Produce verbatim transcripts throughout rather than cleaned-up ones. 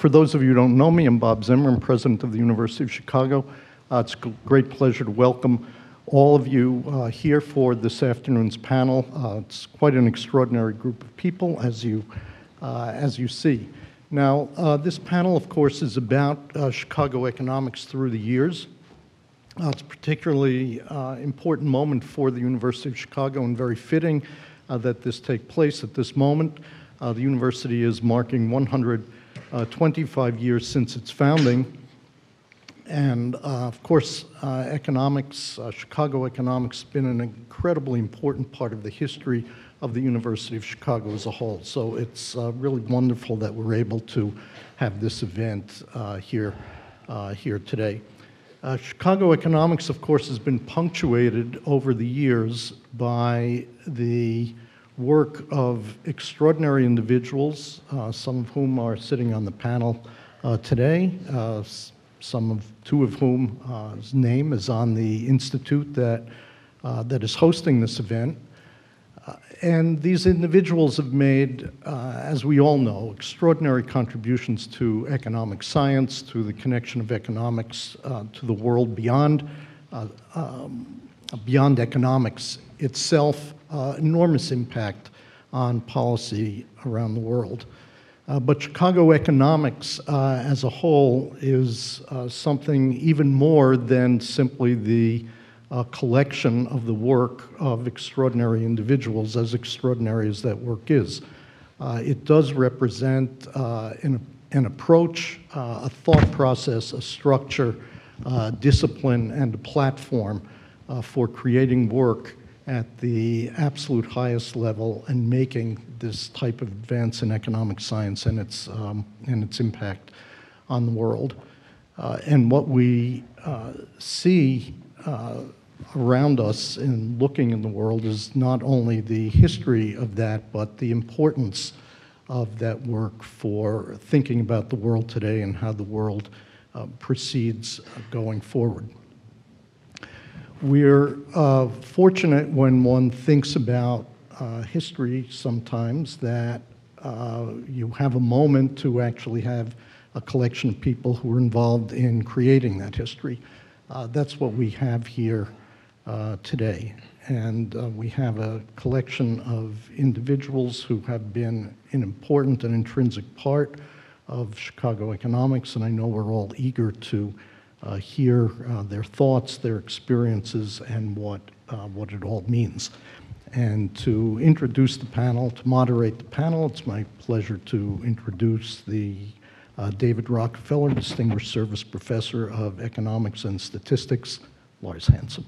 For those of you who don't know me, I'm Bob Zimmer. I'm president of the University of Chicago. Uh, it's a great pleasure to welcome all of you uh, here for this afternoon's panel. Uh, it's quite an extraordinary group of people, as you, uh, as you see. Now, uh, this panel, of course, is about uh, Chicago economics through the years. Uh, it's a particularly uh, important moment for the University of Chicago, and very fitting uh, that this take place at this moment. Uh, the university is marking one hundred twenty-five years since its founding. And uh, of course, uh, economics, uh, Chicago economics, has been an incredibly important part of the history of the University of Chicago as a whole. So it's uh, really wonderful that we're able to have this event uh, here, uh, here today. Uh, Chicago economics, of course, has been punctuated over the years by the work of extraordinary individuals, uh, some of whom are sitting on the panel uh, today, uh, some of, two of whom uh, his name is on the institute that, uh, that is hosting this event. Uh, and these individuals have made, uh, as we all know, extraordinary contributions to economic science, to the connection of economics uh, to the world beyond, uh, um, beyond economics itself, uh, enormous impact on policy around the world. Uh, but Chicago economics uh, as a whole is uh, something even more than simply the uh, collection of the work of extraordinary individuals, as extraordinary as that work is. Uh, it does represent uh, an, an approach, uh, a thought process, a structure, uh, discipline, and a platform uh, for creating work at the absolute highest level and making this type of advance in economic science and its, um, and its impact on the world. Uh, and what we uh, see uh, around us in looking in the world is not only the history of that, but the importance of that work for thinking about the world today and how the world uh, proceeds going forward. We're uh, fortunate when one thinks about uh, history sometimes that uh, you have a moment to actually have a collection of people who are involved in creating that history. Uh, that's what we have here uh, today. And uh, we have a collection of individuals who have been an important and intrinsic part of Chicago economics, and I know we're all eager to Uh, hear uh, their thoughts, their experiences, and what, uh, what it all means. And to introduce the panel, to moderate the panel, it's my pleasure to introduce the uh, David Rockefeller Distinguished Service Professor of Economics and Statistics, Lars Hansen.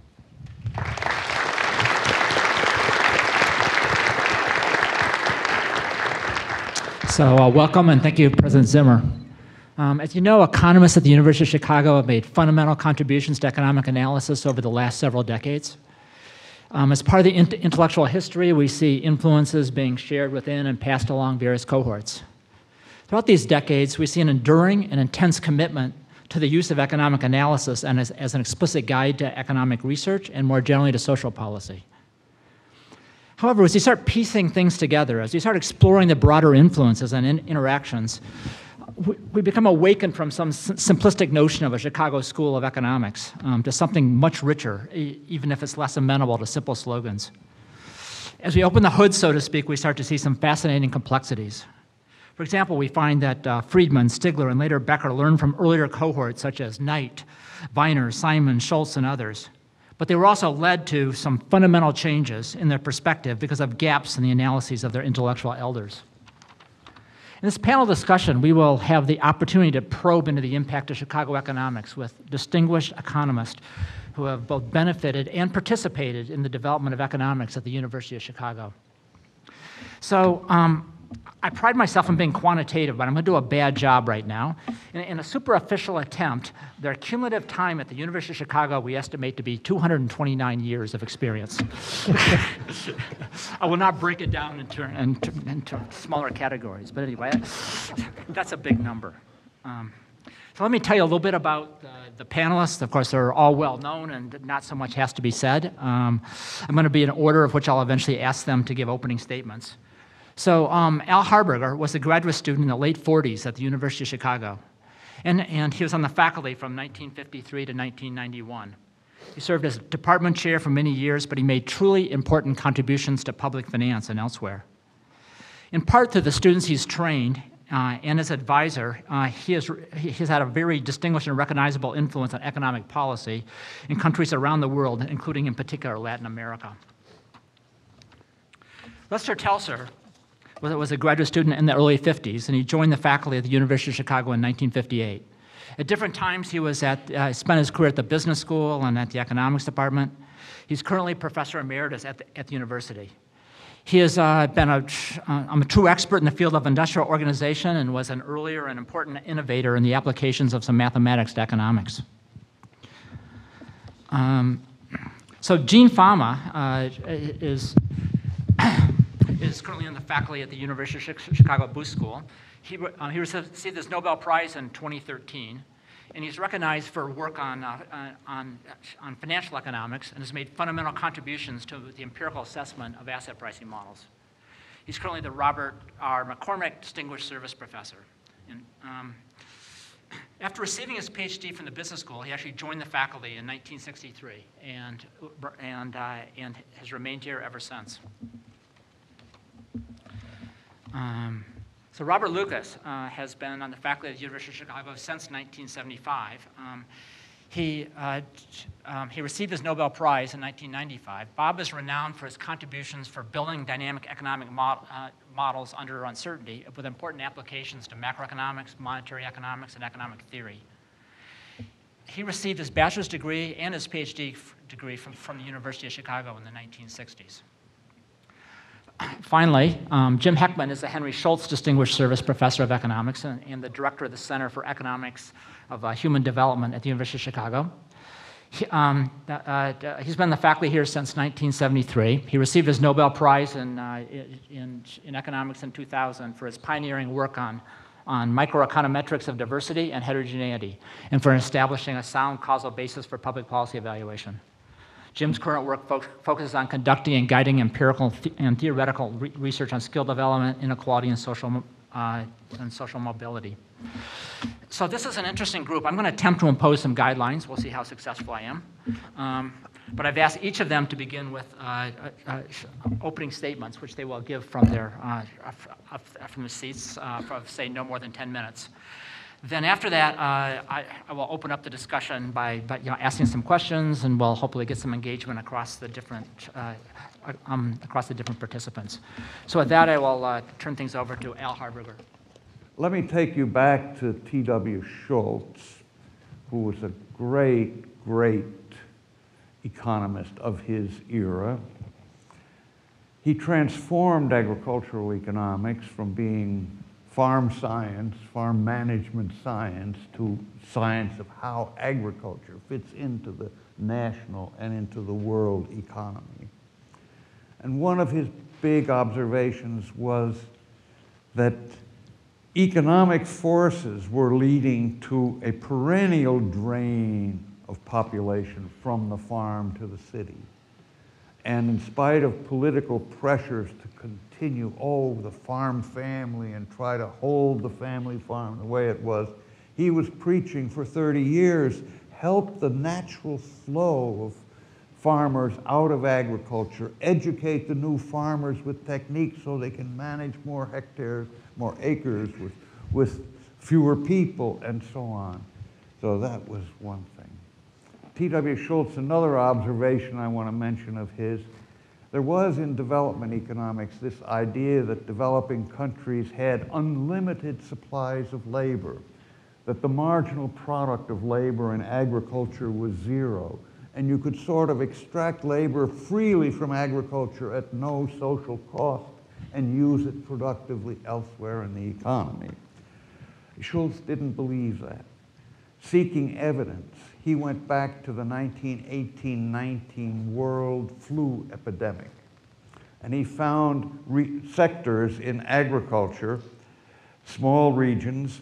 So uh, welcome, and thank you, President Zimmer. Um, as you know, economists at the University of Chicago have made fundamental contributions to economic analysis over the last several decades. Um, as part of the int intellectual history, we see influences being shared within and passed along various cohorts. Throughout these decades, we see an enduring and intense commitment to the use of economic analysis and as, as an explicit guide to economic research and more generally to social policy. However, as you start piecing things together, as you start exploring the broader influences and in interactions, we become awakened from some simplistic notion of a Chicago School of Economics um, to something much richer, e even if it's less amenable to simple slogans. As we open the hood, so to speak, we start to see some fascinating complexities. For example, we find that uh, Friedman, Stigler, and later Becker learned from earlier cohorts such as Knight, Viner, Simon, Schultz, and others. But they were also led to some fundamental changes in their perspective because of gaps in the analyses of their intellectual elders. In this panel discussion, we will have the opportunity to probe into the impact of Chicago economics with distinguished economists who have both benefited and participated in the development of economics at the University of Chicago. So um, I pride myself in being quantitative, but I'm going to do a bad job right now. In, in a superficial attempt, their cumulative time at the University of Chicago we estimate to be two hundred twenty-nine years of experience. I will not break it down into, into, into smaller categories, but anyway, that's a big number. Um, so let me tell you a little bit about uh, the panelists. Of course, they're all well known and not so much has to be said. Um, I'm going to be in order of which I'll eventually ask them to give opening statements. So um, Al Harberger was a graduate student in the late forties at the University of Chicago. And, and he was on the faculty from nineteen fifty-three to nineteen ninety-one. He served as department chair for many years, but he made truly important contributions to public finance and elsewhere. In part through the students he's trained uh, and as advisor, uh, he, has, he has had a very distinguished and recognizable influence on economic policy in countries around the world, including in particular Latin America. Lester Telser was a graduate student in the early fifties, and he joined the faculty at the University of Chicago in nineteen fifty-eight. At different times, he was at, uh, spent his career at the business school and at the economics department. He's currently professor emeritus at the, at the university. He has uh, been a, uh, a true expert in the field of industrial organization and was an earlier and important innovator in the applications of some mathematics to economics. Um, so Gene Fama uh, is is currently in the faculty at the University of Chicago Booth School. He, uh, he received this Nobel Prize in twenty thirteen, and he's recognized for work on, uh, on, on financial economics and has made fundamental contributions to the empirical assessment of asset pricing models. He's currently the Robert R. McCormick Distinguished Service Professor. And, um, after receiving his PhD from the business school, he actually joined the faculty in nineteen sixty-three and, and, uh, and has remained here ever since. Um, so Robert Lucas uh, has been on the faculty at the University of Chicago since nineteen seventy-five. Um, he, uh, um, he received his Nobel Prize in nineteen ninety-five. Bob is renowned for his contributions for building dynamic economic mod uh, models under uncertainty with important applications to macroeconomics, monetary economics, and economic theory. He received his bachelor's degree and his PhD degree from, from the University of Chicago in the nineteen sixties. Finally, um, Jim Heckman is the Henry Schultz Distinguished Service Professor of Economics and, and the Director of the Center for Economics of uh, Human Development at the University of Chicago. He, um, uh, he's been in the faculty here since nineteen seventy-three. He received his Nobel Prize in, uh, in, in economics in two thousand for his pioneering work on, on microeconometrics of diversity and heterogeneity and for establishing a sound causal basis for public policy evaluation. Jim's current work fo focuses on conducting and guiding empirical th and theoretical re research on skill development, inequality, and social, uh, and social mobility. So this is an interesting group. I'm going to attempt to impose some guidelines. We'll see how successful I am. Um, but I've asked each of them to begin with uh, uh, opening statements, which they will give from their uh, from the seats uh, for, say, no more than ten minutes. Then after that, uh, I, I will open up the discussion by, by you know, asking some questions, and we'll hopefully get some engagement across the different uh, um, across the different participants. So with that, I will uh, turn things over to Al Harberger. Let me take you back to T W Schultz, who was a great, great economist of his era. He transformed agricultural economics from being farm science, farm management science, to science of how agriculture fits into the national and into the world economy. And one of his big observations was that economic forces were leading to a perennial drain of population from the farm to the city. And in spite of political pressures to continue, oh, the farm family, and try to hold the family farm the way it was, he was preaching for thirty years, help the natural flow of farmers out of agriculture, educate the new farmers with techniques so they can manage more hectares, more acres with, with fewer people, and so on. So that was one thing. T W Schultz, another observation I want to mention of his, there was in development economics this idea that developing countries had unlimited supplies of labor, that the marginal product of labor in agriculture was zero, and you could sort of extract labor freely from agriculture at no social cost and use it productively elsewhere in the economy. Schultz didn't believe that. Seeking evidence, he went back to the nineteen eighteen nineteen world flu epidemic, and he found re sectors in agriculture, small regions,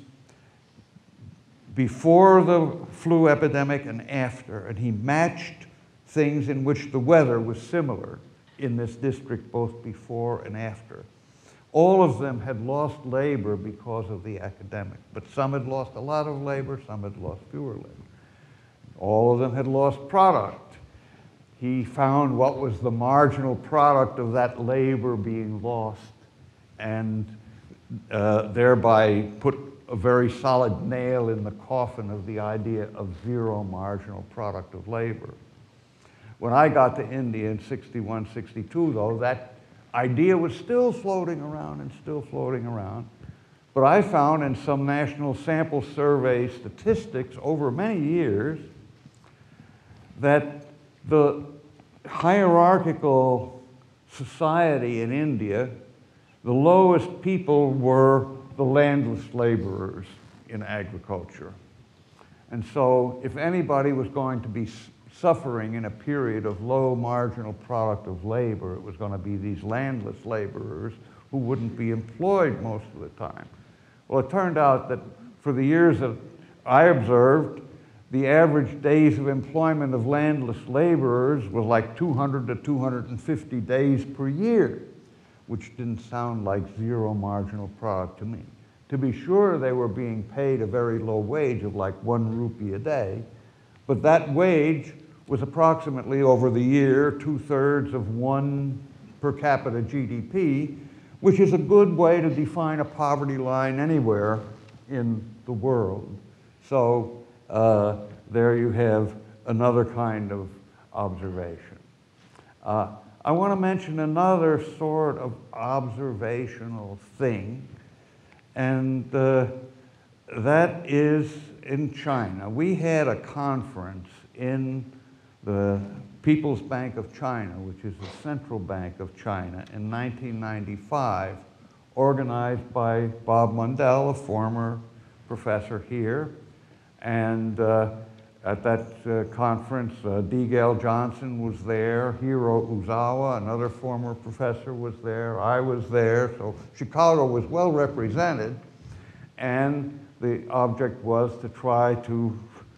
before the flu epidemic and after, and he matched things in which the weather was similar in this district both before and after. All of them had lost labor because of the epidemic, but some had lost a lot of labor, some had lost fewer labor. All of them had lost product. He found what was the marginal product of that labor being lost, and uh, thereby put a very solid nail in the coffin of the idea of zero marginal product of labor. When I got to India in sixty-one, sixty-two, though, that idea was still floating around and still floating around. But I found in some national sample survey statistics over many years that the hierarchical society in India, the lowest people were the landless laborers in agriculture. And so if anybody was going to be suffering in a period of low marginal product of labor, it was going to be these landless laborers who wouldn't be employed most of the time. Well, it turned out that for the years that I observed, the average days of employment of landless laborers was like two hundred to two hundred fifty days per year, which didn't sound like zero marginal product to me. To be sure, they were being paid a very low wage of like one rupee a day, but that wage was approximately over the year two-thirds of one per capita G D P, which is a good way to define a poverty line anywhere in the world. So uh, there you have another kind of observation. Uh, I want to mention another sort of observational thing, and uh, that is in China. We had a conference in the People's Bank of China, which is the central bank of China, in nineteen ninety-five, organized by Bob Mundell, a former professor here. And uh, at that uh, conference, uh, D. Gale Johnson was there, Hiro Uzawa, another former professor, was there, I was there, so Chicago was well represented, and the object was to try to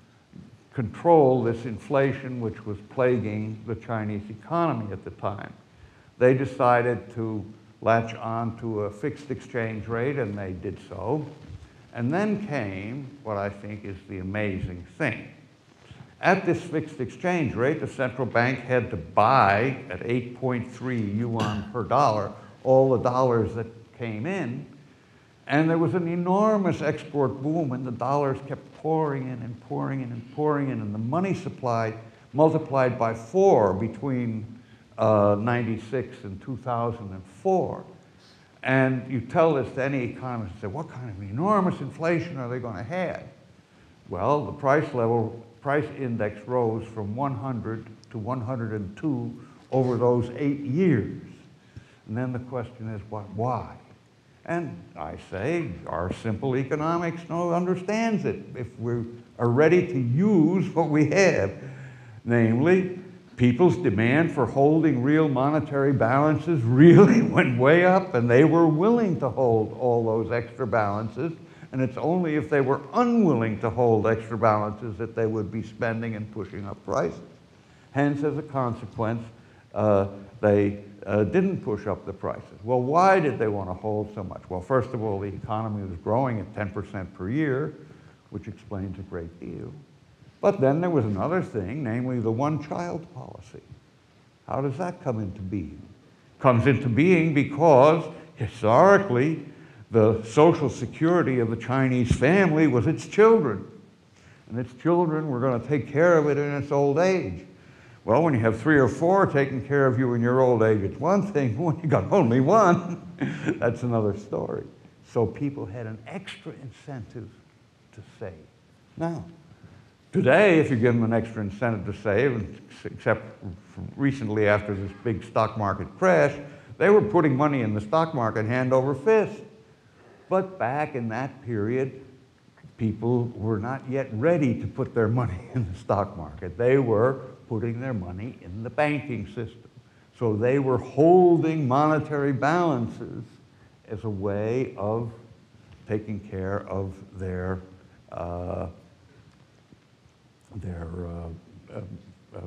control this inflation which was plaguing the Chinese economy at the time. They decided to latch on to a fixed exchange rate, and they did so. And then came what I think is the amazing thing. At this fixed exchange rate, the central bank had to buy at eight point three yuan per dollar all the dollars that came in, and there was an enormous export boom, and the dollars kept pouring in and pouring in and pouring in, and the money supply multiplied by four between uh, ninety-six and two thousand four. And you tell this to any economist and say, what kind of enormous inflation are they going to have? Well, the price level, price index rose from one hundred to one hundred two over those eight years. And then the question is, what, why? And I say, our simple economics no understands it. If we are ready to use what we have, namely, people's demand for holding real monetary balances really went way up, and they were willing to hold all those extra balances, and it's only if they were unwilling to hold extra balances that they would be spending and pushing up prices. Hence, as a consequence, uh, they uh, didn't push up the prices. Well, why did they want to hold so much? Well, first of all, the economy was growing at ten percent per year, which explains a great deal. But then there was another thing, namely the one-child policy. How does that come into being? Comes into being because, historically, the social security of the Chinese family was its children. And its children were going to take care of it in its old age. Well, when you have three or four taking care of you in your old age, it's one thing. When you got only one, that's another story. So people had an extra incentive to save. Now, today, if you give them an extra incentive to save, except recently after this big stock market crash, they were putting money in the stock market hand over fist. But back in that period, people were not yet ready to put their money in the stock market. They were putting their money in the banking system. So they were holding monetary balances as a way of taking care of their uh, their uh, uh, uh,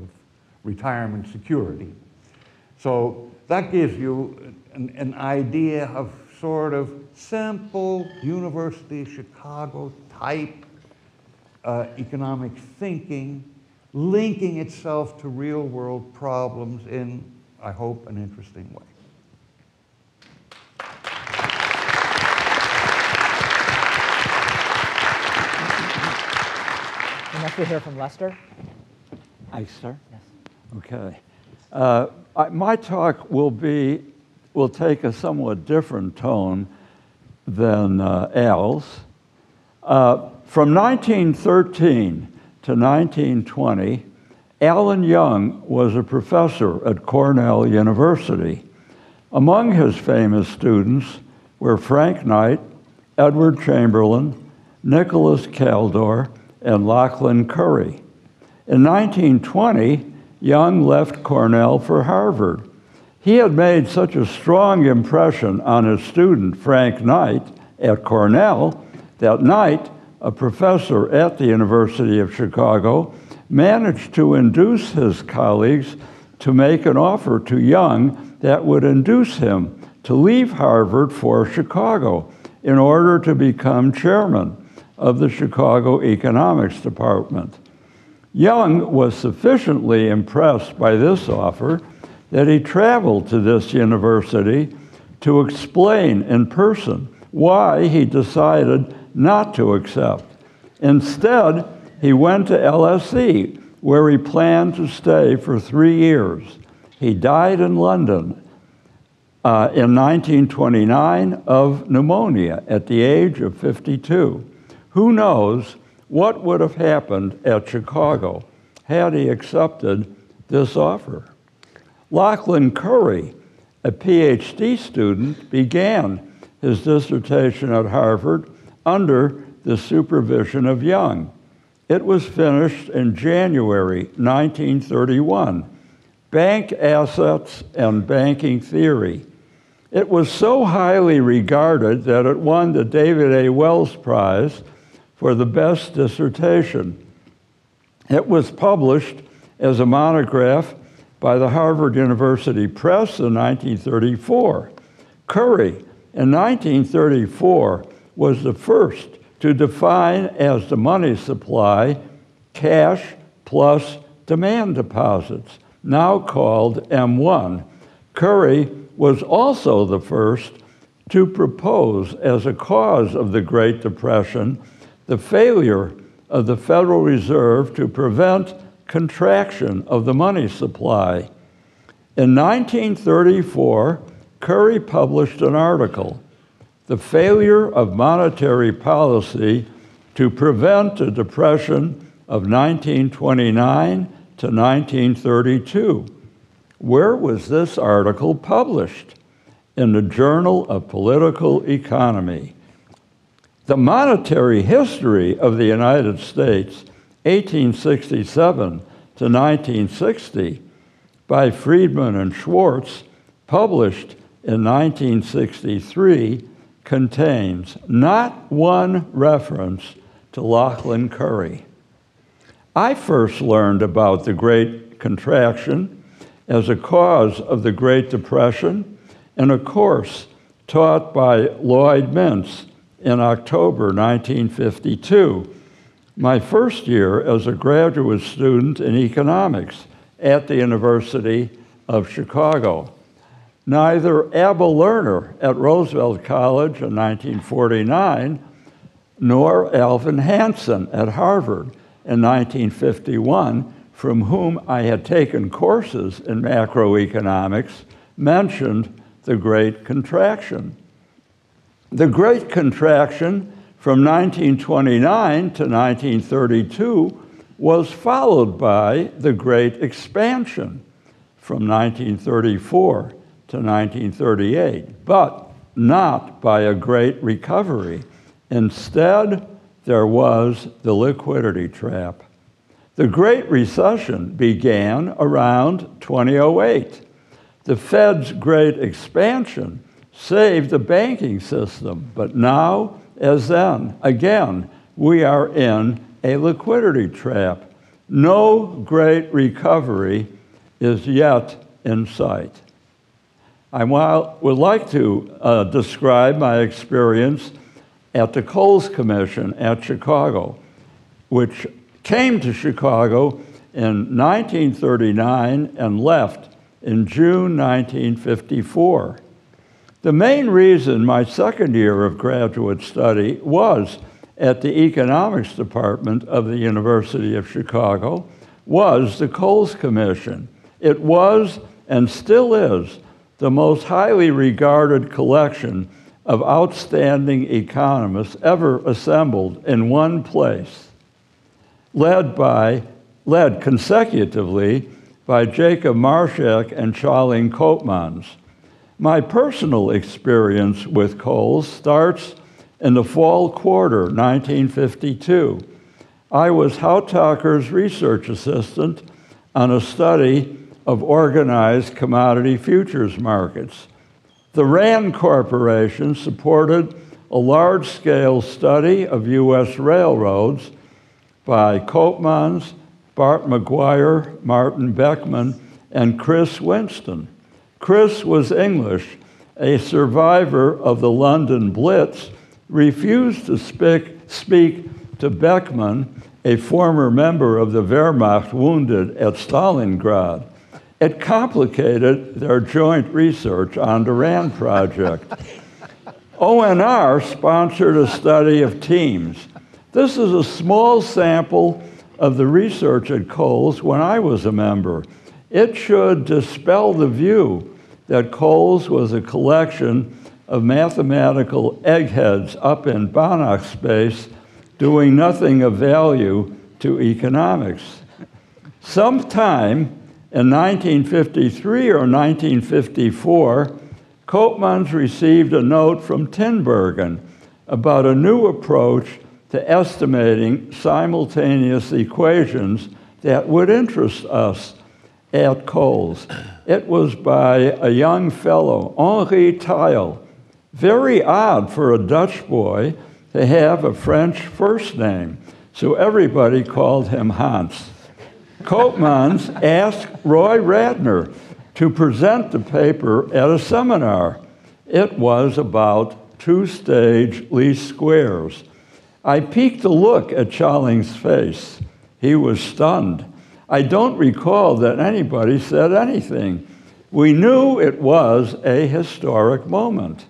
retirement security. So that gives you an, an idea of sort of simple University of Chicago type uh, economic thinking, linking itself to real world problems in, I hope, an interesting way. Next we hear from Lester. I start? Yes. Okay. Uh, I, my talk will be, will take a somewhat different tone than uh, Al's. Uh, from nineteen thirteen to nineteen twenty, Alan Young was a professor at Cornell University. Among his famous students were Frank Knight, Edward Chamberlain, Nicholas Kaldor, and Lachlan Curry. In nineteen twenty, Young left Cornell for Harvard. He had made such a strong impression on his student, Frank Knight, at Cornell, that Knight, a professor at the University of Chicago, managed to induce his colleagues to make an offer to Young that would induce him to leave Harvard for Chicago in order to become chairman of the Chicago Economics Department. Young was sufficiently impressed by this offer that he traveled to this university to explain in person why he decided not to accept. Instead, he went to L S E, where he planned to stay for three years. He died in London uh, in nineteen twenty-nine of pneumonia at the age of fifty-two. Who knows what would have happened at Chicago had he accepted this offer? Lachlan Curry, a PhD student, began his dissertation at Harvard under the supervision of Young. It was finished in January nineteen thirty-one, Bank Assets and Banking Theory. It was so highly regarded that it won the David A. Wells Prize for the best dissertation. It was published as a monograph by the Harvard University Press in nineteen thirty-four. Curry, in nineteen thirty-four, was the first to define as the money supply cash plus demand deposits, now called M one. Curry was also the first to propose as a cause of the Great Depression the failure of the Federal Reserve to prevent contraction of the money supply. In nineteen thirty-four, Curry published an article, "The Failure of Monetary Policy to Prevent a Depression of nineteen twenty-nine to nineteen thirty-two. Where was this article published? In the Journal of Political Economy. The monetary history of the United States, eighteen sixty-seven to nineteen sixty, by Friedman and Schwartz, published in nineteen sixty-three, contains not one reference to Lachlan Curry. I first learned about the Great Contraction as a cause of the Great Depression in a course taught by Lloyd Mintz in October nineteen fifty-two, my first year as a graduate student in economics at the University of Chicago. Neither Abba Lerner at Roosevelt College in nineteen forty-nine, nor Alvin Hansen at Harvard in nineteen fifty-one, from whom I had taken courses in macroeconomics, mentioned the Great Contraction. The Great Contraction from nineteen twenty-nine to nineteen thirty-two was followed by the Great Expansion from nineteen thirty-four to nineteen thirty-eight, but not by a great recovery. Instead, there was the liquidity trap. The Great Recession began around two thousand eight. The Fed's Great Expansion saved the banking system, but now, as then, again, we are in a liquidity trap. No great recovery is yet in sight. I would like to uh, describe my experience at the Coles Commission at Chicago, which came to Chicago in nineteen thirty-nine and left in June nineteen fifty-four. The main reason my second year of graduate study was at the economics department of the University of Chicago was the Coles Commission. It was, and still is, the most highly regarded collection of outstanding economists ever assembled in one place, led by, led consecutively by Jacob Marshak and Charling Koopmans. My personal experience with Coles starts in the fall quarter, nineteen fifty-two. I was Hautacker's research assistant on a study of organized commodity futures markets. The RAND Corporation supported a large-scale study of U S railroads by Koopmans, Bart McGuire, Martin Beckman, and Chris Winston. Chris was English. A survivor of the London Blitz refused to speak, speak to Beckman, a former member of the Wehrmacht wounded at Stalingrad. It complicated their joint research on the RAND project. O N R sponsored a study of teams. This is a small sample of the research at Coles when I was a member. It should dispel the view that Coles was a collection of mathematical eggheads up in Banach space doing nothing of value to economics. Sometime in nineteen fifty-three or nineteen fifty-four, Koopmans received a note from Tinbergen about a new approach to estimating simultaneous equations that would interest us at Coles. It was by a young fellow, Henri Theil. Very odd for a Dutch boy to have a French first name, so everybody called him Hans. Koopmans asked Roy Radner to present the paper at a seminar. It was about two-stage least squares. I peeked a look at Charling's face. He was stunned. I don't recall that anybody said anything. We knew it was a historic moment.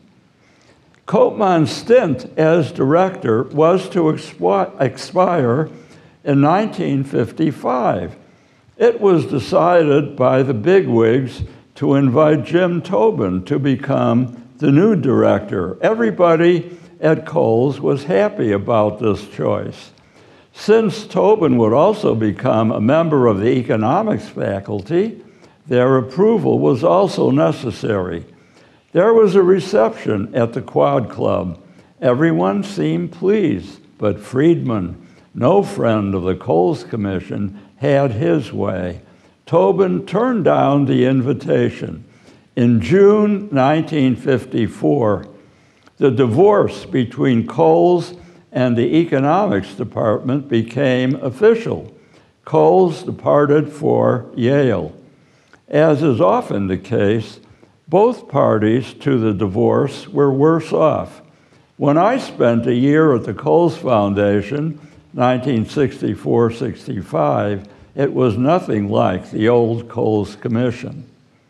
Koopmans' stint as director was to expi- expire in nineteen fifty-five. It was decided by the bigwigs to invite Jim Tobin to become the new director. Everybody at Coles was happy about this choice. Since Tobin would also become a member of the economics faculty, their approval was also necessary. There was a reception at the Quad Club. Everyone seemed pleased, but Friedman, no friend of the Coles Commission, had his way. Tobin turned down the invitation. In June nineteen fifty-four, the divorce between Coles and the economics department became official. Coles departed for Yale. As is often the case, both parties to the divorce were worse off. When I spent a year at the Coles Foundation, nineteen sixty-four sixty-five, it was nothing like the old Coles Commission.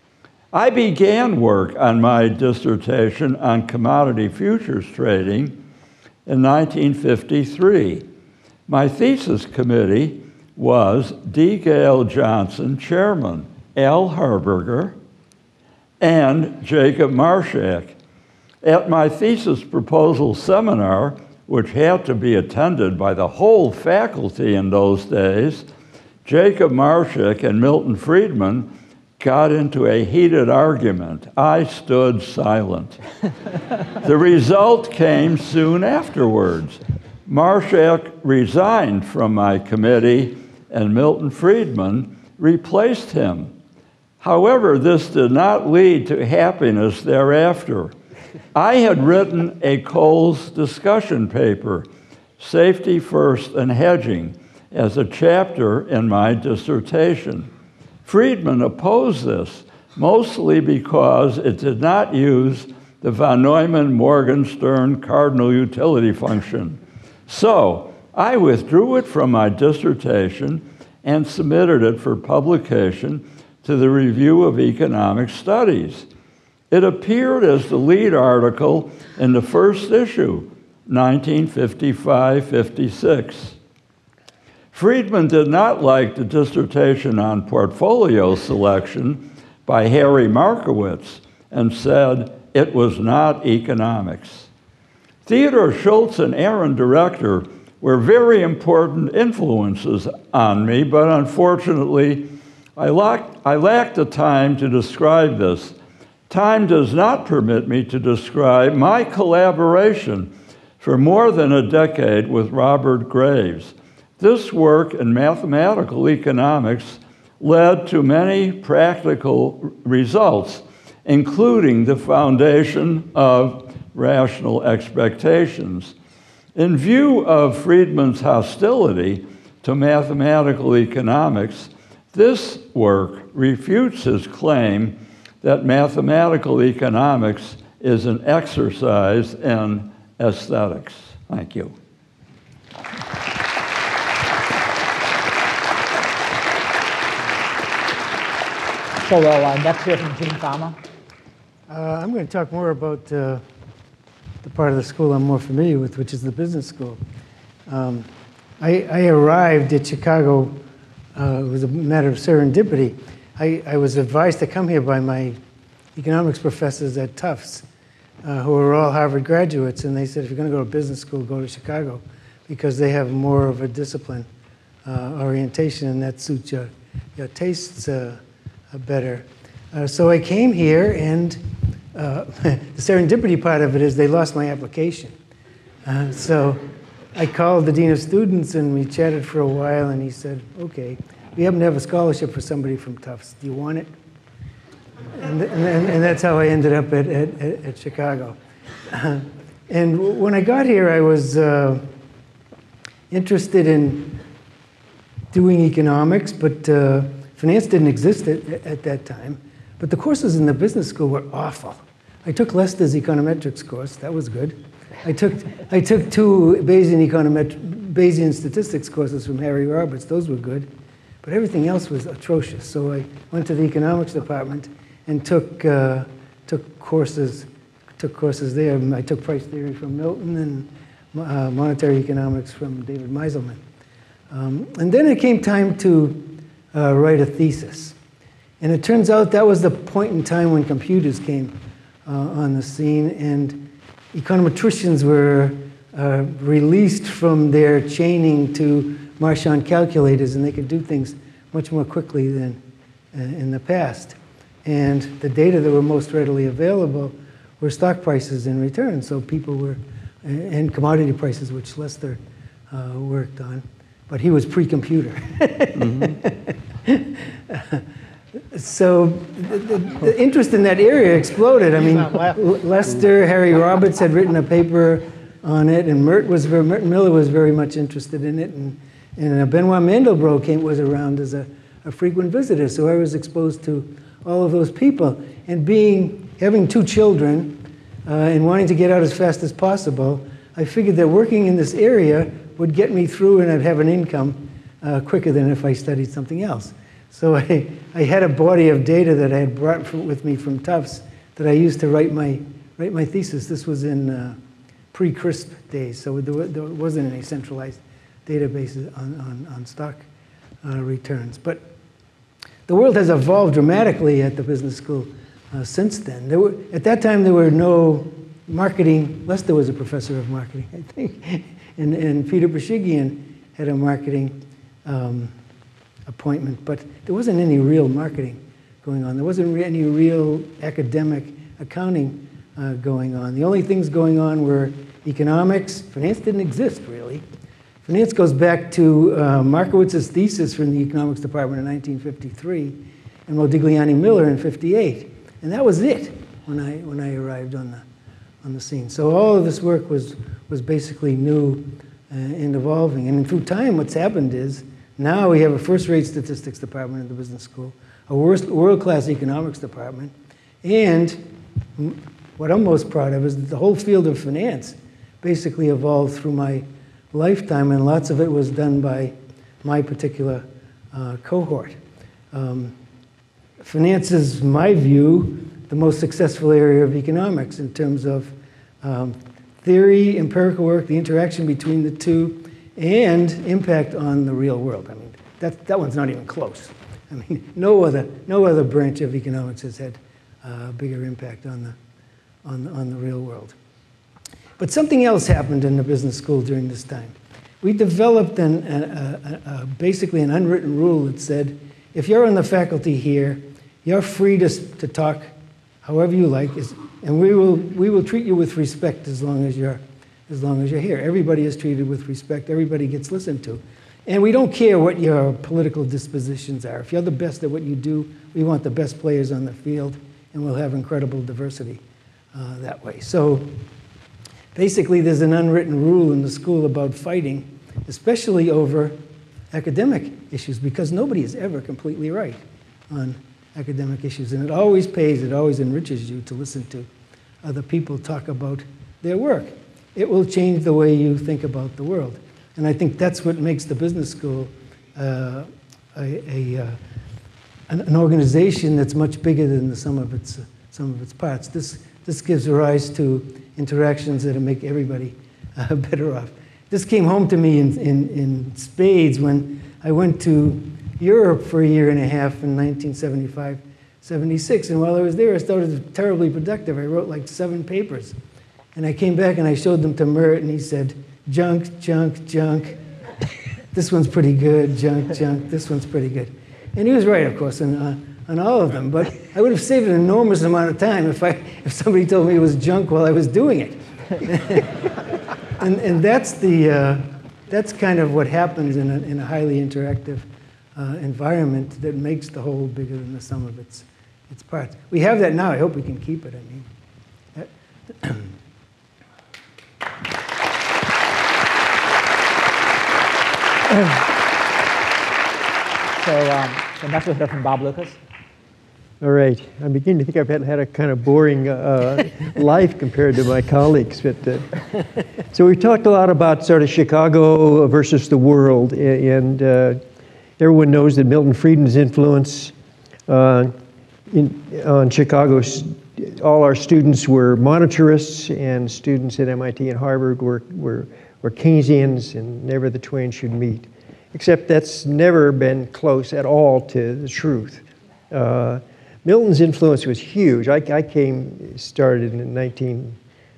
I began work on my dissertation on commodity futures trading in nineteen fifty-three. My thesis committee was D. Gale Johnson, chairman, Al Harberger, and Jacob Marshak. At my thesis proposal seminar, which had to be attended by the whole faculty in those days, Jacob Marshak and Milton Friedman got into a heated argument. I stood silent. The result came soon afterwards. Marshak resigned from my committee, and Milton Friedman replaced him. However, this did not lead to happiness thereafter. I had written a Coles discussion paper, Safety First and Hedging, as a chapter in my dissertation. Friedman opposed this, mostly because it did not use the von Neumann Morgenstern cardinal utility function. So I withdrew it from my dissertation and submitted it for publication to the Review of Economic Studies. It appeared as the lead article in the first issue, nineteen fifty-five fifty-six. Friedman did not like the dissertation on portfolio selection by Harry Markowitz and said it was not economics. Theodore Schultz and Aaron Director were very important influences on me, but unfortunately, I lacked, I lacked the time to describe this. Time does not permit me to describe my collaboration for more than a decade with Robert Graves. This work in mathematical economics led to many practical results, including the foundation of rational expectations. In view of Friedman's hostility to mathematical economics, this work refutes his claim that mathematical economics is an exercise in aesthetics. Thank you. So we'll uh, next hear from Gene Fama. Uh, I'm going to talk more about uh, the part of the school I'm more familiar with, which is the business school. Um, I, I arrived at Chicago, uh, it was a matter of serendipity. I, I was advised to come here by my economics professors at Tufts, uh, who were all Harvard graduates, and they said, if you're going to go to business school, go to Chicago, because they have more of a discipline uh, orientation, and that suits your, your tastes uh, better. Uh, so I came here, and uh, the serendipity part of it is they lost my application. Uh, so I called the dean of students, and we chatted for a while, and he said, okay, we happen to have a scholarship for somebody from Tufts. Do you want it? And, and, and that's how I ended up at, at, at Chicago. Uh, and when I got here, I was uh, interested in doing economics, but uh, finance didn't exist at, at that time. But the courses in the business school were awful. I took Lester's econometrics course. That was good. I took, I took two Bayesian, economet- Bayesian statistics courses from Harry Roberts. Those were good. But everything else was atrocious. So I went to the economics department and took, uh, took, courses, took courses there. I took price theory from Milton and uh, monetary economics from David Meiselman. Um, and then it came time to uh, write a thesis. And it turns out that was the point in time when computers came uh, on the scene, and econometricians were uh, released from their chaining to Marchand calculators, and they could do things much more quickly than uh, in the past. And the data that were most readily available were stock prices and returns. So people were, and commodity prices, which Lester uh, worked on. But he was pre-computer. Mm-hmm. So the, the, the interest in that area exploded. I mean, Lester, Harry Roberts had written a paper on it, and Mert was very, Merton Miller was very much interested in it, and, and Benoit Mandelbrot came, was around as a, a frequent visitor. So I was exposed to all of those people. And being, having two children uh, and wanting to get out as fast as possible, I figured that working in this area would get me through and I'd have an income uh, quicker than if I studied something else. So I, I had a body of data that I had brought from, with me from Tufts that I used to write my, write my thesis. This was in uh, pre-CRISP days, so there, there wasn't any centralized databases on, on, on stock uh, returns. But the world has evolved dramatically at the business school uh, since then. There were, at that time, there were no marketing. Lester was a professor of marketing, I think, and, and Peter Breshegian had a marketing um, appointment, but there wasn't any real marketing going on. There wasn't re- any real academic accounting uh, going on. The only things going on were economics. Finance didn't exist, really. Finance goes back to uh, Markowitz's thesis from the economics department in nineteen fifty-three and Modigliani Miller in fifty-eight. And that was it when I, when I arrived on the, on the scene. So all of this work was, was basically new uh, and evolving. And through time, what's happened is now we have a first-rate statistics department at the business school, a world-class economics department, and what I'm most proud of is that the whole field of finance basically evolved through my lifetime, and lots of it was done by my particular uh, cohort. Um, finance is, in my view, the most successful area of economics in terms of um, theory, empirical work, the interaction between the two, and impact on the real world. I mean, that, that one's not even close. I mean, no other, no other branch of economics has had a bigger impact on the, on, the, on the real world. But something else happened in the business school during this time. We developed an, a, a, a, basically an unwritten rule that said, if you're on the faculty here, you're free to, to talk however you like, and we will, we will treat you with respect as long as you're, as long as you're here. Everybody is treated with respect. Everybody gets listened to. And we don't care what your political dispositions are. If you're the best at what you do, we want the best players on the field, and we'll have incredible diversity uh, that way. So basically, there's an unwritten rule in the school about fighting, especially over academic issues, because nobody is ever completely right on academic issues. And it always pays, it always enriches you to listen to other people talk about their work. It will change the way you think about the world. And I think that's what makes the business school uh, a, a, uh, an, an organization that's much bigger than the sum of its, uh, sum of its parts. This, this gives rise to interactions that make everybody uh, better off. This came home to me in, in, in spades when I went to Europe for a year and a half in nineteen seventy-five, seventy-six. And while I was there, I started terribly productive. I wrote like seven papers. And I came back and I showed them to Mert, and he said, junk, junk, junk. This one's pretty good, junk, junk. This one's pretty good. And he was right, of course, on, uh, on all of them. But I would have saved an enormous amount of time if, I, if somebody told me it was junk while I was doing it. and, and that's, the, uh, that's kind of what happens in a, in a highly interactive uh, environment that makes the whole bigger than the sum of its, its parts. We have that now. I hope we can keep it. I mean, that, So, um, so next we'll hear from Bob Lucas. All right. I'm beginning to think I've had, had a kind of boring uh, life compared to my colleagues. But, uh, so we've talked a lot about sort of Chicago versus the world. And uh, everyone knows that Milton Friedman's influence uh, in, on Chicago, all our students were monetarists, and students at M I T and Harvard were, were, were Keynesians, and never the twain should meet. Except that's never been close at all to the truth. Uh, Milton's influence was huge. I, I came, started in nineteen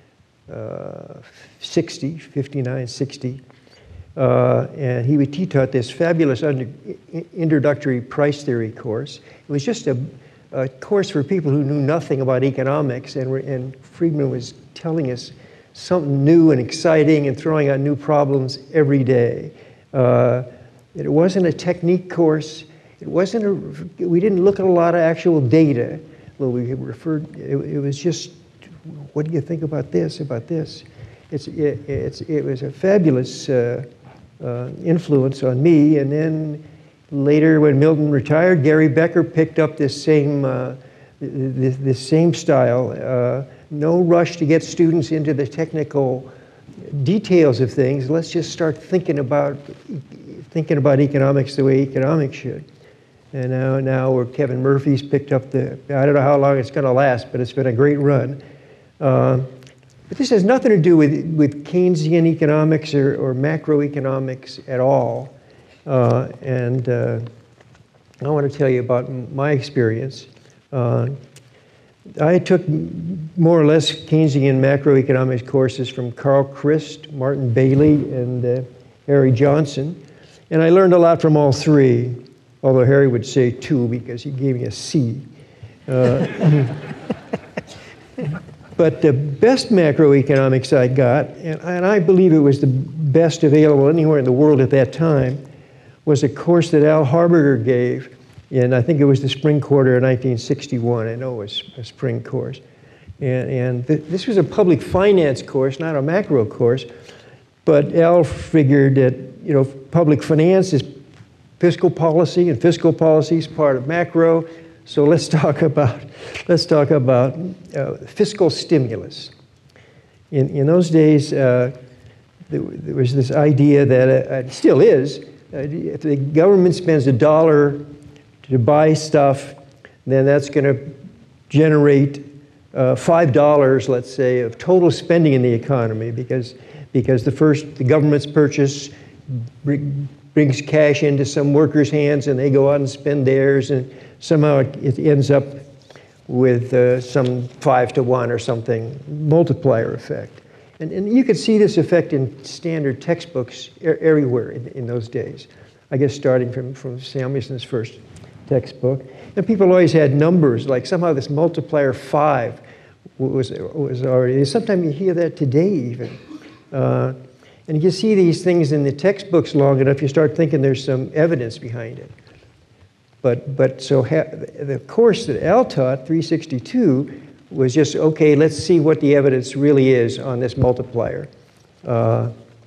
sixty, fifty-nine, sixty, uh, and he, he taught this fabulous under, introductory price theory course. It was just a, a course for people who knew nothing about economics, and, and Friedman was telling us something new and exciting and throwing out new problems every day. Uh, it wasn't a technique course. It wasn't a, we didn't look at a lot of actual data. Well, we referred, it, it was just, what do you think about this, about this? It's, it, it's, it was a fabulous uh, uh, influence on me. And then later when Milton retired, Gary Becker picked up this same, uh, this, this same style. Uh, no rush to get students into the technical details of things. Let's just start thinking about thinking about economics the way economics should. And now, now where Kevin Murphy's picked up the, I don't know how long it's going to last, but it's been a great run. Uh, but this has nothing to do with, with Keynesian economics or, or macroeconomics at all. Uh, and uh, I want to tell you about my experience. Uh, I took more or less Keynesian macroeconomics courses from Carl Christ, Martin Bailey, and uh, Harry Johnson. And I learned a lot from all three, although Harry would say two because he gave me a C. Uh, but the best macroeconomics I got, and, and I believe it was the best available anywhere in the world at that time, was a course that Al Harberger gave. And I think it was the spring quarter of nineteen sixty-one. I know it was a spring course. And, and th this was a public finance course, not a macro course. But Al figured that, you know, public finance is fiscal policy, and fiscal policy is part of macro. So let's talk about, let's talk about uh, fiscal stimulus. In, in those days, uh, there, there was this idea that, uh, it still is, uh, if the government spends a dollar to buy stuff, then that's going to generate uh, five dollars, let's say, of total spending in the economy, because, because the first, the government's purchase bring, brings cash into some workers' hands, and they go out and spend theirs, and somehow it, it ends up with uh, some five to one or something multiplier effect. And, and you could see this effect in standard textbooks er everywhere in, in those days. I guess starting from, from Samuelson's first textbook. And people always had numbers, like somehow this multiplier five was, was already, sometimes you hear that today even. Uh, and you see these things in the textbooks long enough, you start thinking there's some evidence behind it. But, but so ha the course that Al taught, three sixty-two, was just, okay, let's see what the evidence really is on this multiplier. Uh,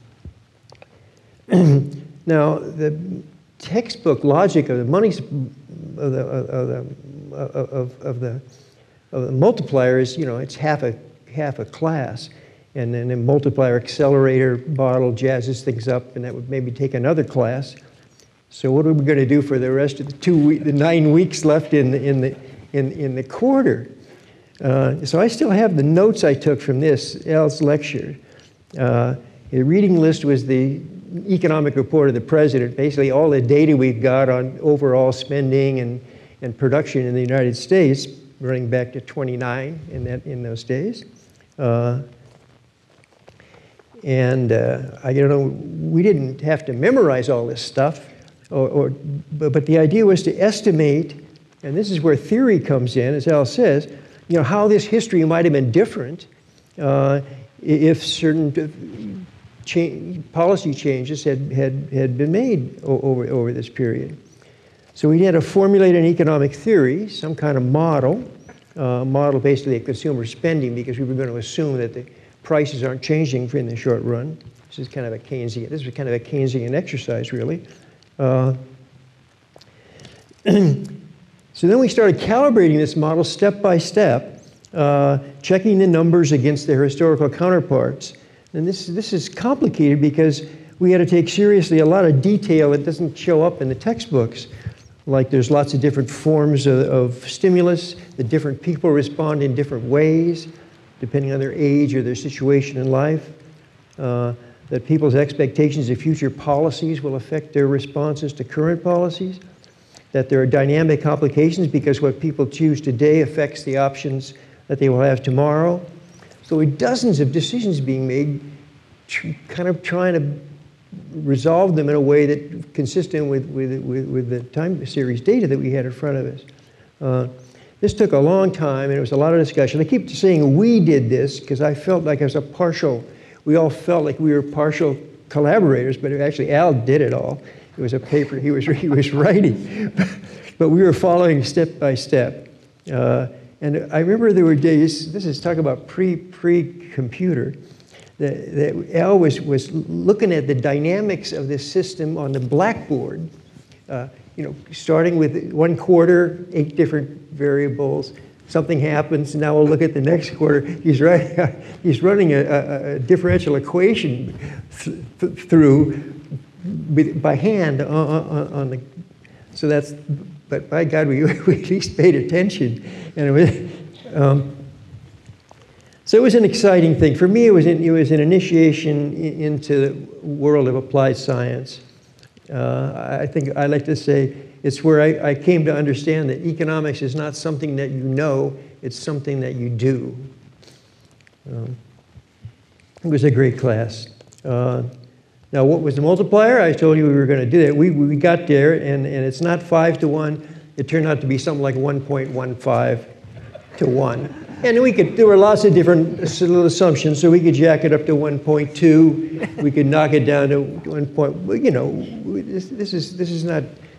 now, the textbook logic of the money, of the, of the, of, of the, of the multiplier is, you know, it's half a, half a class. And then the multiplier accelerator bottle jazzes things up, and that would maybe take another class. So what are we going to do for the rest of the two week, the nine weeks left in the, in the, in, in the quarter? Uh, so I still have the notes I took from this, Al's lecture. Uh, the reading list was the economic report of the president, basically all the data we've got on overall spending and, and production in the United States, running back to twenty-nine in, that, in those days. Uh, and uh, I don't know, we didn't have to memorize all this stuff. Or, or, but, but the idea was to estimate, and this is where theory comes in, as Al says, you know, how this history might have been different uh, if certain cha policy changes had, had, had been made over, over this period. So we had to formulate an economic theory, some kind of model, uh, model basically of consumer spending, because we were going to assume that the prices aren't changing in the short run. This is kind of a Keynesian, this was kind of a Keynesian exercise, really. Uh, so then we started calibrating this model step by step, uh, checking the numbers against their historical counterparts. And this, this is complicated because we had to take seriously a lot of detail that doesn't show up in the textbooks. Like there's lots of different forms of, of stimulus, the different people respond in different ways, depending on their age or their situation in life. Uh, that people's expectations of future policies will affect their responses to current policies, that there are dynamic complications because what people choose today affects the options that they will have tomorrow. So with dozens of decisions being made, kind of trying to resolve them in a way that consistent with, with, with, with the time series data that we had in front of us. Uh, this took a long time, and it was a lot of discussion. I keep saying we did this because I felt like I was a partial We all felt like we were partial collaborators, but actually Al did it all. It was a paper he was, he was writing. But we were following step by step. Uh, and I remember there were days, this is talk about pre, pre-computer, that, that Al was, was looking at the dynamics of this system on the blackboard, uh, you know, starting with one quarter, eight different variables. Something happens, now we'll look at the next quarter. He's, writing, he's running a, a, a differential equation th th through by hand on, on, on the, so that's, but by God, we, we at least paid attention. And it was, um, so it was an exciting thing. For me, it was an, it was an initiation into the world of applied science. Uh, I think I like to say, it's where I, I came to understand that economics is not something that you know, it's something that you do. Um, it was a great class. Uh, now, what was the multiplier? I told you we were going to do that. We, we got there, and, and it's not five to one. It turned out to be something like one point one five to one. And we could, there were lots of different little assumptions, so we could jack it up to one point two. We could knock it down to one point, you know, this, this, is, this is not,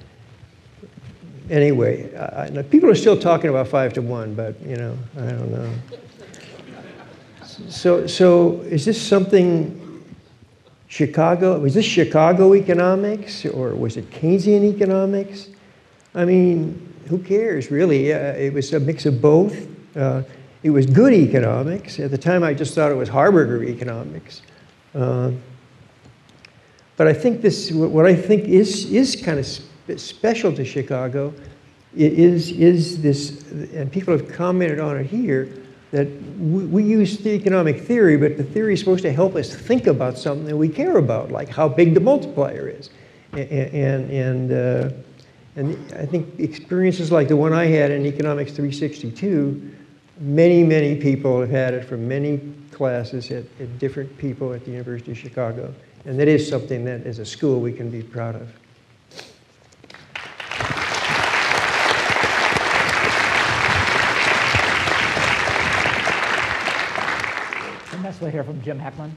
anyway, uh, people are still talking about five to one, but, you know, I don't know. So, so is this something, Chicago, was this Chicago economics or was it Keynesian economics? I mean, who cares, really? Uh, it was a mix of both. Uh, it was good economics. At the time, I just thought it was Harburger economics. Uh, but I think this, what I think is, is kind of spe special to Chicago is, is this, and people have commented on it here, that we, we use the economic theory, but the theory is supposed to help us think about something that we care about, like how big the multiplier is. And, and, and, uh, and I think experiences like the one I had in Economics three sixty-two, many, many people have had it from many classes at, at different people at the University of Chicago. And that is something that, as a school, we can be proud of. Next we'll hear from Jim Heckman.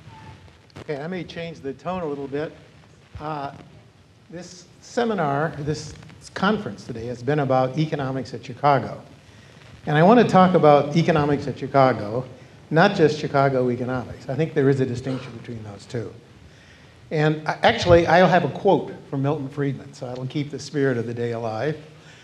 Okay, I may change the tone a little bit. Uh, this seminar, this conference today has been about economics at Chicago. And I want to talk about economics at Chicago, not just Chicago economics. I think there is a distinction between those two. And I, actually, I'll have a quote from Milton Friedman, so that'll keep the spirit of the day alive.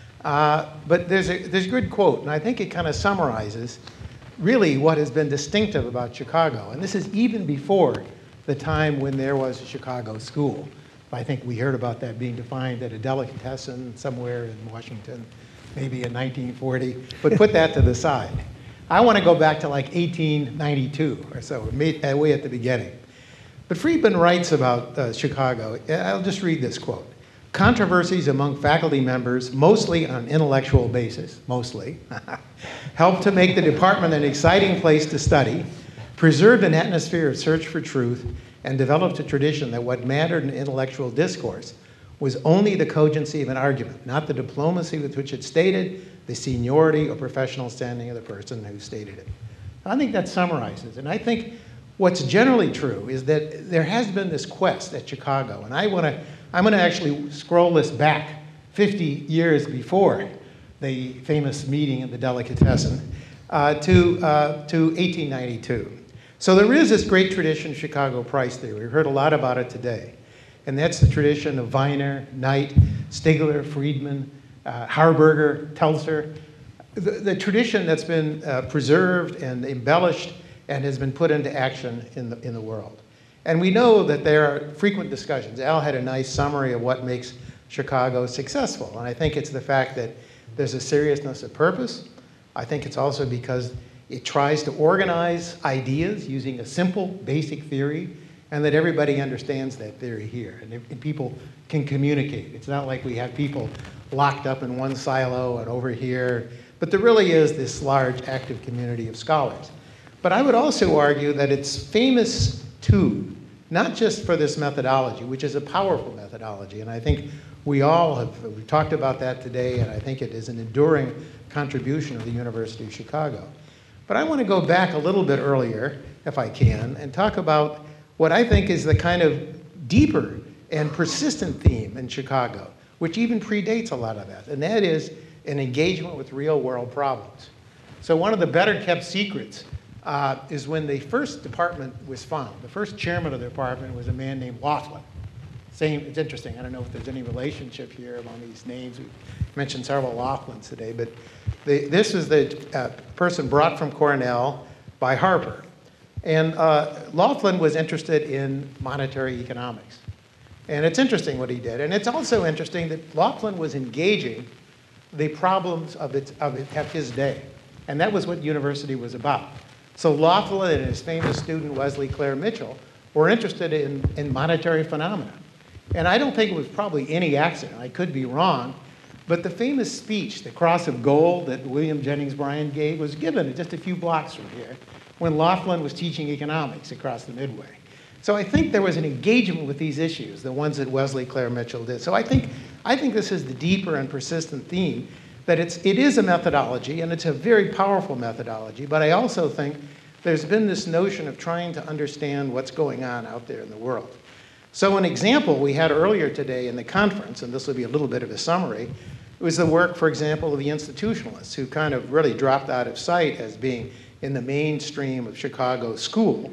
Uh, but there's a, there's a good quote, and I think it kind of summarizes really what has been distinctive about Chicago. And this is even before the time when there was a Chicago school. I think we heard about that being defined at a delicatessen somewhere in Washington, maybe in nineteen forty. But put that to the side. I want to go back to like eighteen ninety-two or so, way at the beginning. But Friedman writes about uh, Chicago. I'll just read this quote. Controversies among faculty members, mostly on intellectual basis, mostly, helped to make the department an exciting place to study, preserved an atmosphere of search for truth, and developed a tradition that what mattered in intellectual discourse was only the cogency of an argument, not the diplomacy with which it stated, the seniority or professional standing of the person who stated it. I think that summarizes, and I think what's generally true is that there has been this quest at Chicago, and I want to I'm going to actually scroll this back fifty years before the famous meeting in the delicatessen uh, to, uh, to eighteen ninety-two. So there is this great tradition of Chicago price theory. We've heard a lot about it today. And that's the tradition of Viner, Knight, Stigler, Friedman, uh, Harburger, Teltzer. The, the tradition that's been uh, preserved and embellished and has been put into action in the, in the world. And we know that there are frequent discussions. Al had a nice summary of what makes Chicago successful. And I think it's the fact that there's a seriousness of purpose. I think it's also because it tries to organize ideas using a simple, basic theory, and that everybody understands that theory here. And, and people can communicate. It's not like we have people locked up in one silo and over here. But there really is this large, active community of scholars. But I would also argue that it's famous too, not just for this methodology, which is a powerful methodology, and I think we all have, we've talked about that today, and I think it is an enduring contribution of the University of Chicago. But I want to go back a little bit earlier, if I can, and talk about what I think is the kind of deeper and persistent theme in Chicago, which even predates a lot of that, and that is an engagement with real world problems. So one of the better kept secrets Uh, is when the first department was found. The first chairman of the department was a man named Laughlin. Same, it's interesting, I don't know if there's any relationship here among these names. We've mentioned several Laughlins today, but the, this is the uh, person brought from Cornell by Harper. And uh, Laughlin was interested in monetary economics. And it's interesting what he did. And it's also interesting that Laughlin was engaging the problems of, its, of, it, of his day. And that was what university was about. So Laughlin and his famous student, Wesley Clair Mitchell, were interested in, in monetary phenomena. And I don't think it was probably any accident. I could be wrong. But the famous speech, the Cross of Gold, that William Jennings Bryan gave was given just a few blocks from here when Laughlin was teaching economics across the Midway. So I think there was an engagement with these issues, the ones that Wesley Clair Mitchell did. So I think, I think this is the deeper and persistent theme, that it's, it is a methodology, and it's a very powerful methodology, but I also think there's been this notion of trying to understand what's going on out there in the world. So an example we had earlier today in the conference, and this will be a little bit of a summary, was the work, for example, of the institutionalists, who kind of really dropped out of sight as being in the mainstream of Chicago school.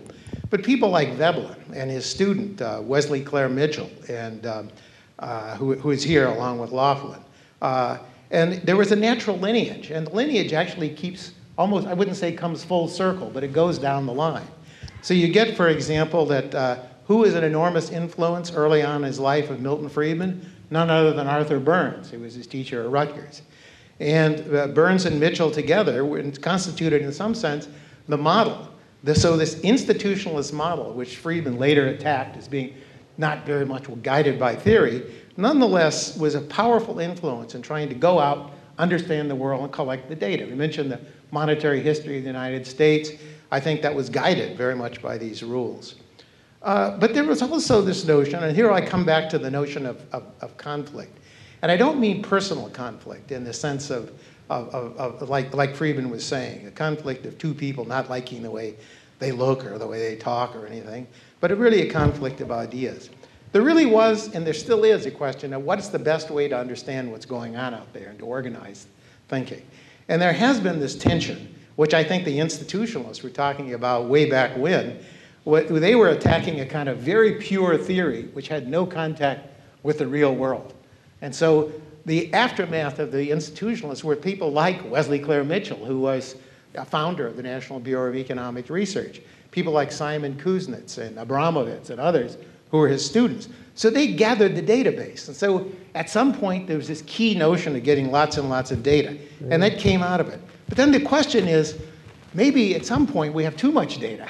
But people like Veblen and his student, uh, Wesley Clare Mitchell, and, um, uh, who, who is here along with Laughlin. Uh, and there was a natural lineage, and the lineage actually keeps almost, I wouldn't say comes full circle, but it goes down the line. So you get, for example, that uh, who is an enormous influence early on in his life of Milton Friedman? None other than Arthur Burns, who was his teacher at Rutgers. And uh, Burns and Mitchell together were constituted, in some sense, the model. The, so this institutionalist model, which Friedman later attacked as being not very much guided by theory, nonetheless was a powerful influence in trying to go out, understand the world, and collect the data. We mentioned the monetary history of the United States. I think that was guided very much by these rules. Uh, but there was also this notion, and here I come back to the notion of, of, of conflict. And I don't mean personal conflict in the sense of, of, of, of like, like Friedman was saying, a conflict of two people not liking the way they look or the way they talk or anything, but really a conflict of ideas. There really was, and there still is, a question of what's the best way to understand what's going on out there and to organize thinking. And there has been this tension, which I think the institutionalists were talking about way back when. What, they were attacking a kind of very pure theory which had no contact with the real world. And so the aftermath of the institutionalists were people like Wesley Clare Mitchell, who was a founder of the National Bureau of Economic Research, people like Simon Kuznets and Abramovitz and others who were his students. So they gathered the database. And so at some point, there was this key notion of getting lots and lots of data. And that came out of it. But then the question is, maybe at some point we have too much data.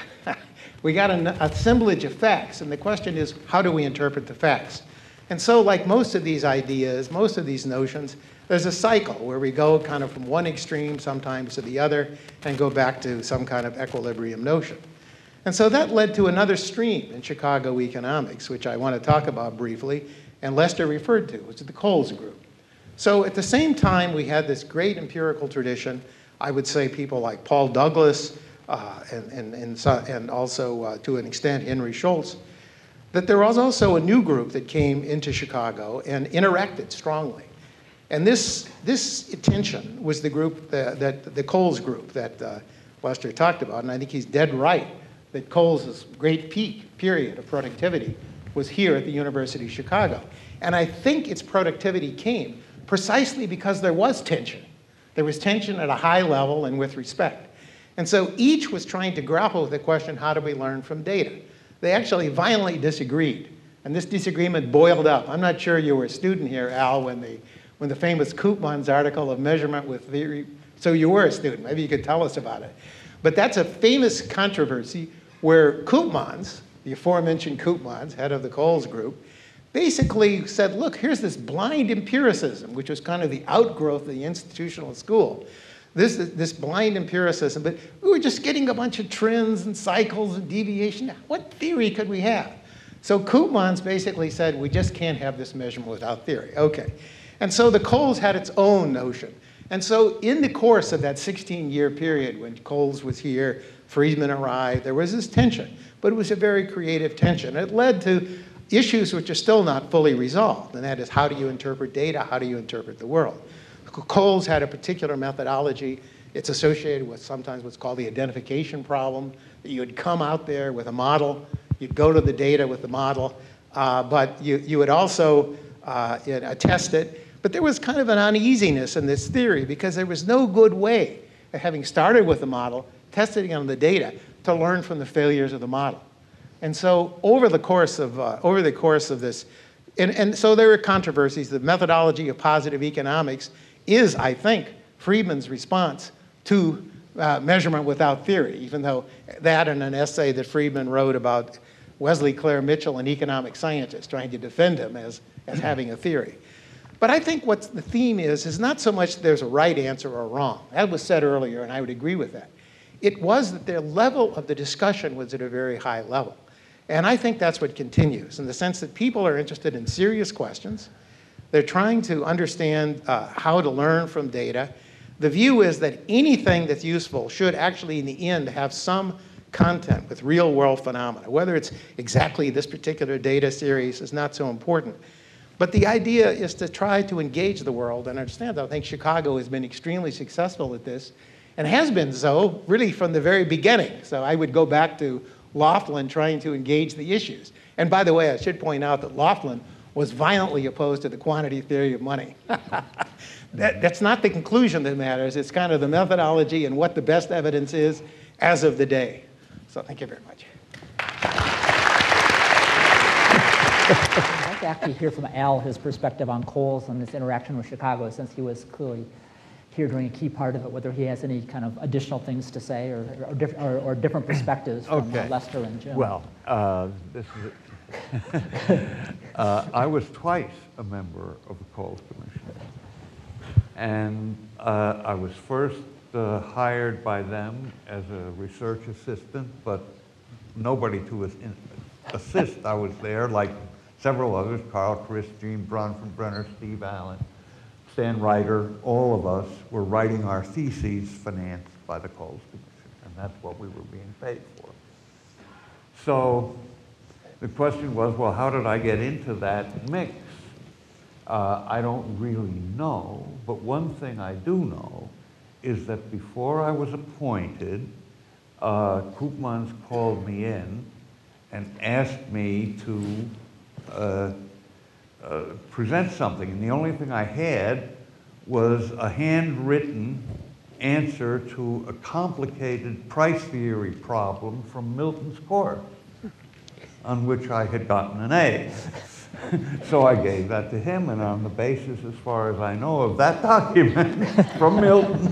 We got an assemblage of facts. And the question is, how do we interpret the facts? And so like most of these ideas, most of these notions, there's a cycle where we go kind of from one extreme sometimes to the other and go back to some kind of equilibrium notion. And so that led to another stream in Chicago economics, which I want to talk about briefly, and Lester referred to, which is the Coles Group. So at the same time, we had this great empirical tradition. I would say people like Paul Douglas uh, and, and, and, so, and also, uh, to an extent, Henry Schultz, that there was also a new group that came into Chicago and interacted strongly. And this, this attention was the group, that, that the Coles Group that uh, Lester talked about, and I think he's dead right that Coles' great peak period of productivity was here at the University of Chicago. And I think its productivity came precisely because there was tension. There was tension at a high level and with respect. And so each was trying to grapple with the question, how do we learn from data? They actually violently disagreed. And this disagreement boiled up. I'm not sure you were a student here, Al, when the, when the famous Koopmans article of measurement with theory, so you were a student. Maybe you could tell us about it. But that's a famous controversy where Koopmans, the aforementioned Koopmans, head of the Coles Group, basically said, look, here's this blind empiricism, which was kind of the outgrowth of the institutional school. This, this blind empiricism, but we were just getting a bunch of trends and cycles and deviation. What theory could we have? So Koopmans basically said, we just can't have this measurement without theory. Okay. And so the Coles had its own notion. And so in the course of that sixteen-year period when Coles was here, Friedman arrived, there was this tension. But it was a very creative tension. It led to issues which are still not fully resolved, and that is, how do you interpret data? How do you interpret the world? Coles had a particular methodology. It's associated with sometimes what's called the identification problem, that you would come out there with a model, you'd go to the data with the model, uh, but you, you would also uh, attest it. But there was kind of an uneasiness in this theory because there was no good way of having started with the model, testing on the data, to learn from the failures of the model. And so over the course of, uh, over the course of this, and, and so there were controversies. The methodology of positive economics is, I think, Friedman's response to uh, measurement without theory, even though that and an essay that Friedman wrote about Wesley Clare Mitchell, an economic scientist, trying to defend him as, as having a theory. But I think what the theme is, is not so much there's a right answer or wrong. That was said earlier, and I would agree with that. It was that their level of the discussion was at a very high level. And I think that's what continues, in the sense that people are interested in serious questions. They're trying to understand uh, how to learn from data. The view is that anything that's useful should actually, in the end, have some content with real-world phenomena. Whether it's exactly this particular data series is not so important. But the idea is to try to engage the world and understand that. I think Chicago has been extremely successful at this, and has been so really from the very beginning. So I would go back to Laughlin trying to engage the issues. And by the way, I should point out that Laughlin was violently opposed to the quantity theory of money. that, that's not the conclusion that matters. It's kind of the methodology and what the best evidence is as of the day. So thank you very much. I'd like to actually hear from Al, his perspective on Coles and this interaction with Chicago, since he was clearly here during a key part of it, whether he has any kind of additional things to say or, or, diff or, or different perspectives from Okay. uh, Lester and Jim. Well, uh, this is it. uh, I was twice a member of the Coles Commission. And uh, I was first uh, hired by them as a research assistant, but nobody to as in assist. I was there, like several others, Carl Chris, Gene Bronfenbrenner, Steve Allen, Stan Reiter, all of us were writing our theses financed by the Coles Commission, and that's what we were being paid for. So the question was, well, how did I get into that mix? Uh, I don't really know, but one thing I do know is that before I was appointed, uh, Koopmans called me in and asked me to uh, uh, present something. And the only thing I had was a handwritten answer to a complicated price theory problem from Milton's course, on which I had gotten an A. So I gave that to him, and on the basis, as far as I know, of that document from Milton,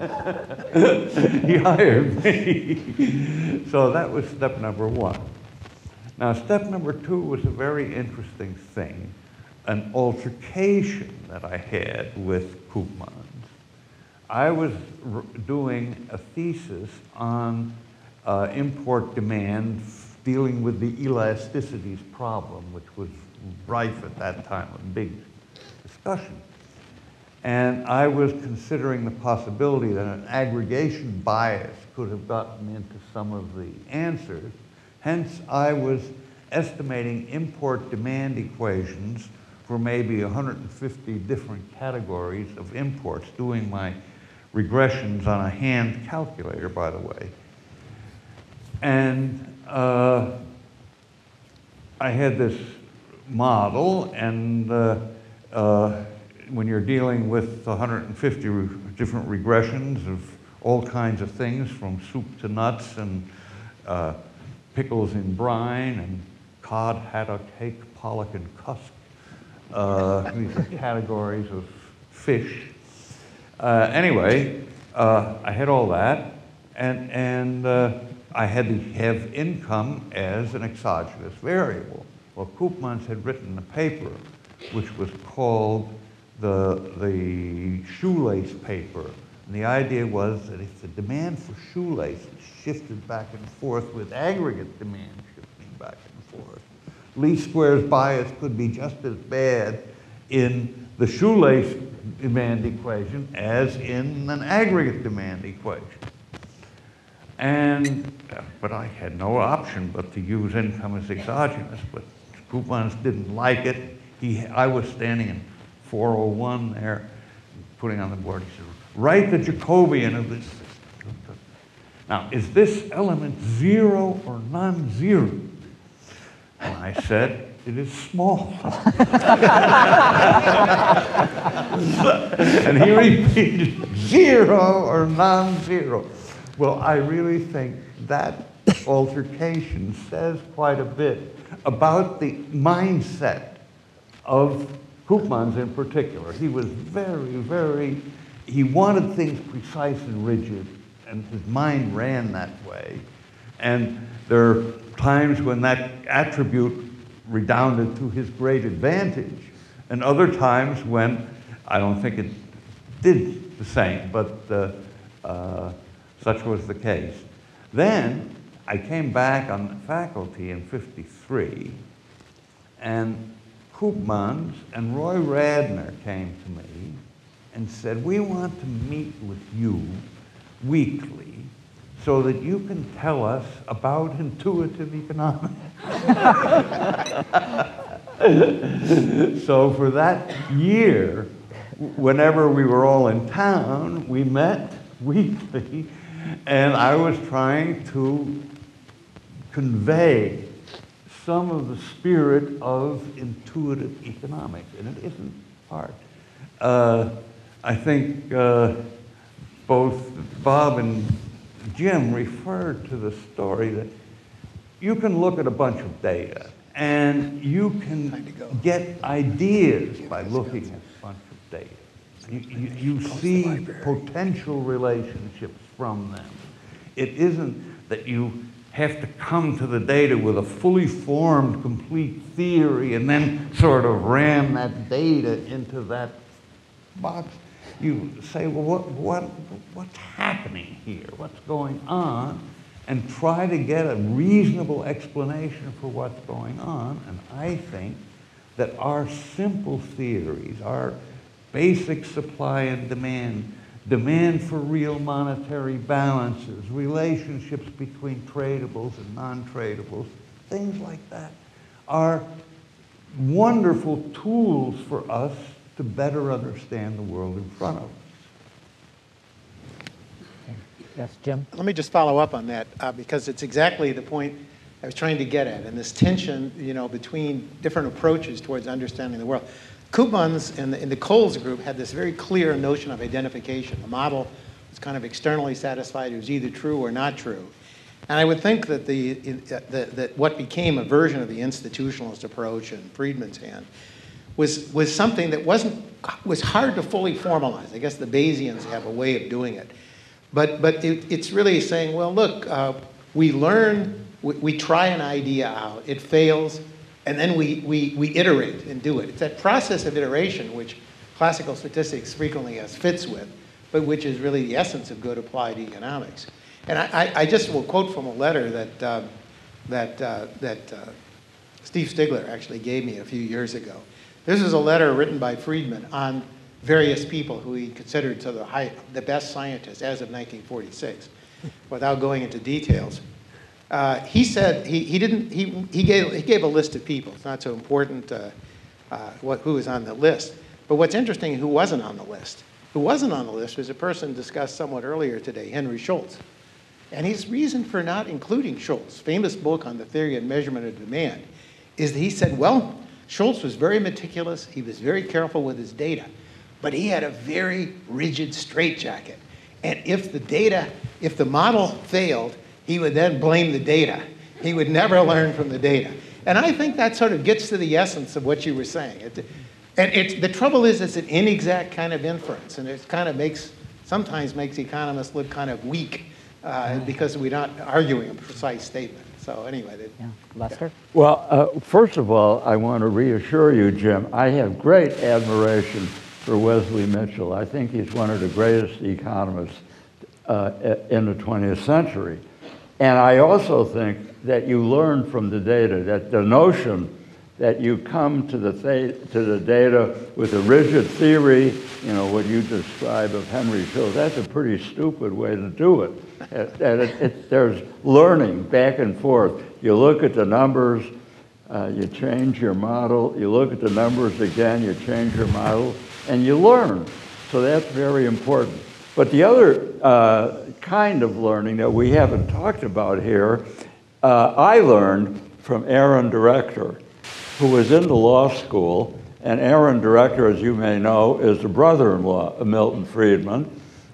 he hired me. So that was step number one. Now, step number two was a very interesting thing, an altercation that I had with Koopmans. I was r doing a thesis on uh, import demand dealing with the elasticities problem, which was rife at that time, a big discussion. And I was considering the possibility that an aggregation bias could have gotten into some of the answers. Hence, I was estimating import demand equations for maybe one hundred fifty different categories of imports, doing my regressions on a hand calculator, by the way. And uh, I had this model, and uh, uh, when you're dealing with one hundred fifty re different regressions of all kinds of things, from soup to nuts, and uh, pickles in brine, and cod, haddock, hake, pollock, and cusk, uh, these are categories of fish. Uh, anyway, uh, I had all that, and, and uh, I had to have income as an exogenous variable. Well, Koopmans had written a paper which was called the, the shoelace paper. And the idea was that if the demand for shoelaces shifted back and forth with aggregate demand shifting back and forth, least squares bias could be just as bad in the shoelace demand equation as in an aggregate demand equation. And, but I had no option but to use income as exogenous, but Koopmans didn't like it. He, I was standing in four oh one there, putting on the board. He said, write the Jacobian of this system. Now, is this element zero or non-zero? And I said, it is small. And he repeated, zero or non-zero. Well, I really think that altercation says quite a bit about the mindset of Koopmans in particular. He was very, very, he wanted things precise and rigid, and his mind ran that way. And there are times when that attribute redounded to his great advantage, and other times when I don't think it did the same, but uh, uh, such was the case. Then I came back on the faculty in fifty-three, and Koopmans and Roy Radner came to me and said, we want to meet with you weekly so that you can tell us about intuitive economics. So for that year, whenever we were all in town, we met weekly, and I was trying to convey some of the spirit of intuitive economics, and it isn't hard. Uh, I think uh, both Bob and Jim referred to the story that you can look at a bunch of data and you can get ideas by looking at a bunch of data. You, you, you see potential relationships from them. It isn't that you have to come to the data with a fully formed, complete theory and then sort of ram that data into that box. You say, well, what, what, what's happening here? What's going on? And try to get a reasonable explanation for what's going on. And I think that our simple theories, our basic supply and demand, demand for real monetary balances, relationships between tradables and non-tradables, things like that, are wonderful tools for us to better understand the world in front of us. Yes, Jim? Let me just follow up on that, uh, because it's exactly the point I was trying to get at, and this tension, you know, between different approaches towards understanding the world. Koopmans and the, and the Coles group had this very clear notion of identification. The model was kind of externally satisfied. It was either true or not true. And I would think that, the, the, that what became a version of the institutionalist approach in Friedman's hand was, was something that wasn't, was hard to fully formalize. I guess the Bayesians have a way of doing it. But, but it, it's really saying, well, look, uh, we learn, we, we try an idea out, it fails, and then we, we, we iterate and do it. It's that process of iteration which classical statistics frequently has fits with, but which is really the essence of good applied economics. And I, I, I just will quote from a letter that, uh, that, uh, that uh, Steve Stigler actually gave me a few years ago. This is a letter written by Friedman on various people who he considered to the, high, the best scientists as of nineteen forty-six, without going into details. Uh, he said, he, he didn't, he, he, gave, he gave a list of people. It's not so important uh, uh, what, who was on the list. But what's interesting, who wasn't on the list. Who wasn't on the list was a person discussed somewhat earlier today, Henry Schultz. And his reason for not including Schultz, famous book on the theory of measurement of demand, is that he said, well, Schultz was very meticulous, he was very careful with his data, but he had a very rigid straitjacket. And if the data, if the model failed, he would then blame the data. He would never learn from the data. And I think that sort of gets to the essence of what you were saying. It, and it's, the trouble is it's an inexact kind of inference, and it kind of makes, sometimes makes economists look kind of weak uh, because we're not arguing a precise statement. So anyway. They, yeah. Lester? Yeah. Well, uh, first of all, I want to reassure you, Jim, I have great admiration for Wesley Mitchell. I think he's one of the greatest economists uh, in the twentieth century. And I also think that you learn from the data, that the notion that you come to the, th to the data with a rigid theory, you know, what you describe of Henry Schultz, that's a pretty stupid way to do it. it, it, it there's learning back and forth. You look at the numbers, uh, you change your model, you look at the numbers again, you change your model, and you learn. So that's very important. But the other uh, kind of learning that we haven't talked about here, uh, I learned from Aaron Director, who was in the law school, and Aaron Director, as you may know, is the brother-in-law of Milton Friedman,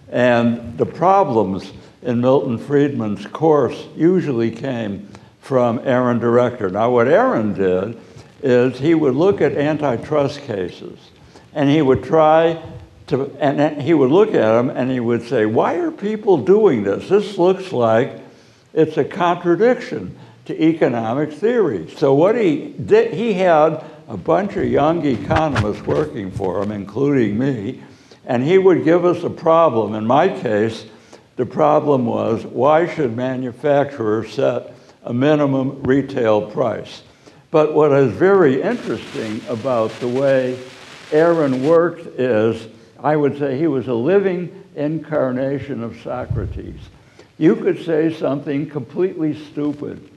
and the problems in Milton Friedman's course usually came from Aaron Director. Now what Aaron did is he would look at antitrust cases, and he would try to, and he would look at them and he would say, why are people doing this? This looks like it's a contradiction to economic theory. So what he did, he had a bunch of young economists working for him, including me, and he would give us a problem. In my case, the problem was, why should manufacturers set a minimum retail price? But what is very interesting about the way Aaron worked is, I would say he was a living incarnation of Socrates. You could say something completely stupid,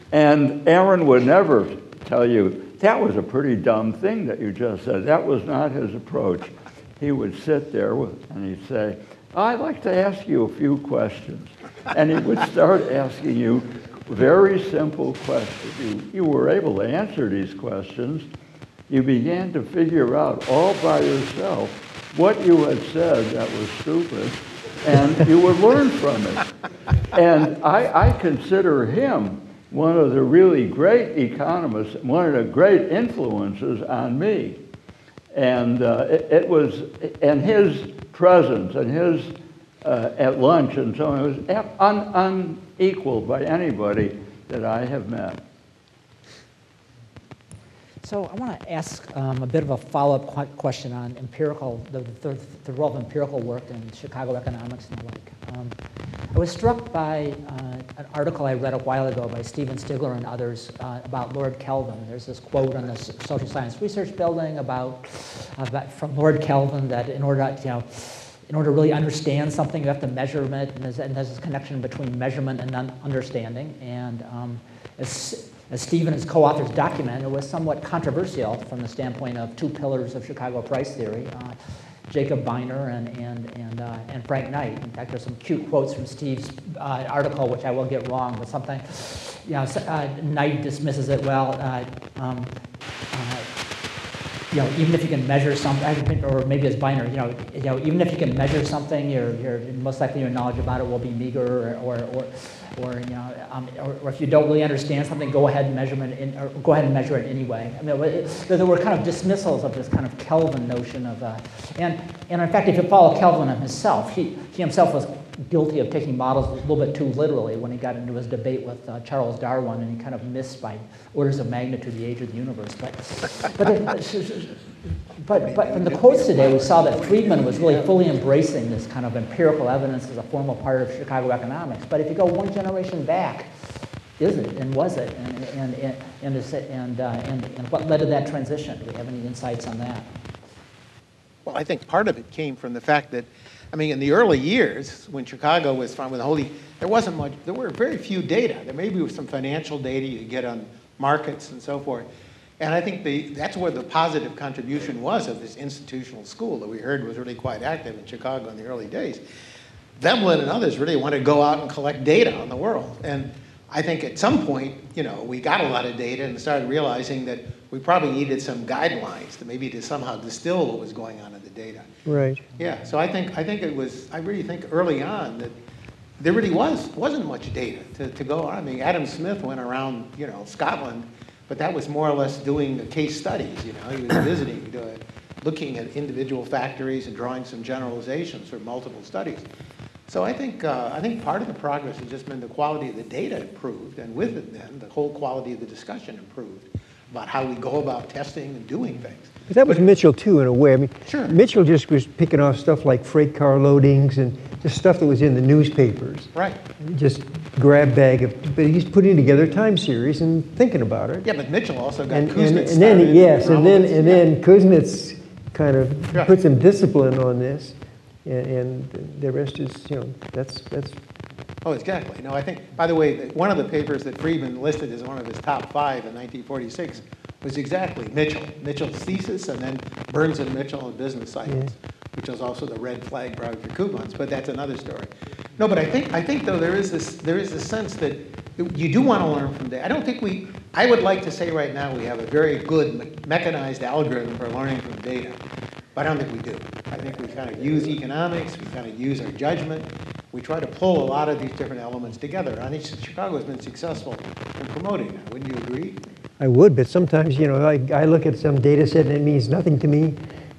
and Aaron would never tell you, that was a pretty dumb thing that you just said. That was not his approach. He would sit there with, and he'd say, I'd like to ask you a few questions. And he would start asking you very simple questions. You, you were able to answer these questions. You began to figure out all by yourself what you had said that was stupid, and you would learn from it. And I, I consider him one of the really great economists, one of the great influences on me. And uh, it, it was, and his presence and his uh, at lunch and so on, it was un, unequaled by anybody that I have met. So I want to ask um, a bit of a follow-up qu question on empirical, the, the, the role of empirical work in Chicago economics and the like. Um, I was struck by uh, an article I read a while ago by Stephen Stigler and others uh, about Lord Kelvin. There's this quote on the Social Science Research Building about, about from Lord Kelvin that in order to, you know, in order to really understand something, you have to measure it, and there's, and there's this connection between measurement and understanding. And um, as, as Stephen and his co-authors document, it was somewhat controversial from the standpoint of two pillars of Chicago price theory, uh, Jacob Viner and, and, and, uh, and Frank Knight. In fact, there's some cute quotes from Steve's uh, article, which I will get wrong, but something, you know, uh, Knight dismisses it well. Uh, um, uh, you know, even if you can measure something, or maybe it's Viner, you know, you know, even if you can measure something, you're, you're most likely your knowledge about it will be meager, or, or, or, or you know, um, or, or if you don't really understand something, go ahead and measurement in, or go ahead and measure it anyway. I mean, it, there were kind of dismissals of this kind of Kelvin notion of, uh, and and in fact, if you follow Kelvin himself, he he himself was guilty of taking models a little bit too literally when he got into his debate with uh, Charles Darwin, and he kind of missed by orders of magnitude the age of the universe. But but, it, but but from the quotes today, we saw that Friedman was really fully embracing this kind of empirical evidence as a formal part of Chicago economics. But if you go one generation back, is it and was it, and and and and is it, and, uh, and and what led to that transition? Do we have any insights on that? Well, I think part of it came from the fact that, I mean, in the early years, when Chicago was found with the Holy, there wasn't much, there were very few data. There maybe was some financial data you get on markets and so forth. And I think the, that's where the positive contribution was of this institutional school that we heard was really quite active in Chicago in the early days. Veblen and others really wanted to go out and collect data on the world. And I think at some point, you know, we got a lot of data and started realizing that we probably needed some guidelines to maybe to somehow distill what was going on in the data. Right. Yeah, so I think, I think it was, I really think early on that there really was, wasn't much data to, to go on. I mean, Adam Smith went around, you know, Scotland, but that was more or less doing the case studies, you know. He was visiting, doing, looking at individual factories and drawing some generalizations for multiple studies. So I think, uh, I think part of the progress has just been the quality of the data improved, and with it then, the whole quality of the discussion improved about how we go about testing and doing things. But that was but, Mitchell too, in a way. I mean, sure. Mitchell just was picking off stuff like freight car loadings and just stuff that was in the newspapers. Right. Just grab bag of, but he's putting together a time series and thinking about it. Yeah, but Mitchell also got and, Kuznets and, and then yes, and then and yeah. then Kuznets kind of yeah. put some discipline on this. And the rest is, you know, that's, that's. Oh, exactly. No, I think, by the way, one of the papers that Friedman listed as one of his top five in nineteen forty-six was exactly Mitchell. Mitchell's thesis, and then Burns and Mitchell and business cycles, yeah. which is also the red flag probably for coupons, but that's another story. No, but I think, I think though, there is this, there is this sense that you do want to learn from data. I don't think we, I would like to say right now we have a very good mechanized algorithm for learning from data. But I don't think we do. I think we kind of use economics, we kind of use our judgment. We try to pull a lot of these different elements together. I think Chicago has been successful in promoting that. Wouldn't you agree? I would, but sometimes, you know, I, I look at some data set and it means nothing to me.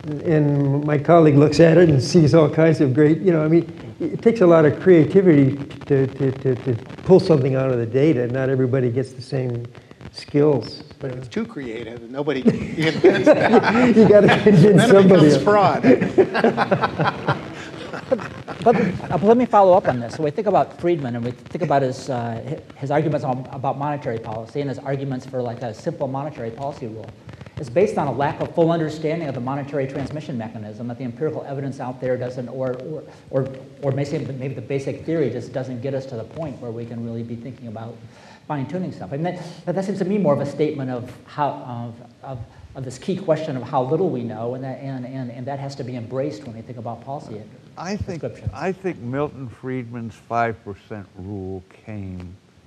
And my colleague looks at it and sees all kinds of great, you know, I mean, it takes a lot of creativity to, to, to, to pull something out of the data. Not everybody gets the same skills. But if it's too creative, nobody can convince that. You got to convince then somebody. Then it becomes fraud. But, uh, but let me follow up on this. So we think about Friedman, and we think about his uh, his arguments on, about monetary policy and his arguments for like a simple monetary policy rule. It's based on a lack of full understanding of the monetary transmission mechanism, that the empirical evidence out there doesn't, or or or, or maybe maybe the basic theory just doesn't get us to the point where we can really be thinking about fine-tuning stuff. I mean, that, that seems to me more of a statement of how of, of of this key question of how little we know, and that and and, and that has to be embraced when we think about policy. I think I think Milton Friedman's five percent rule came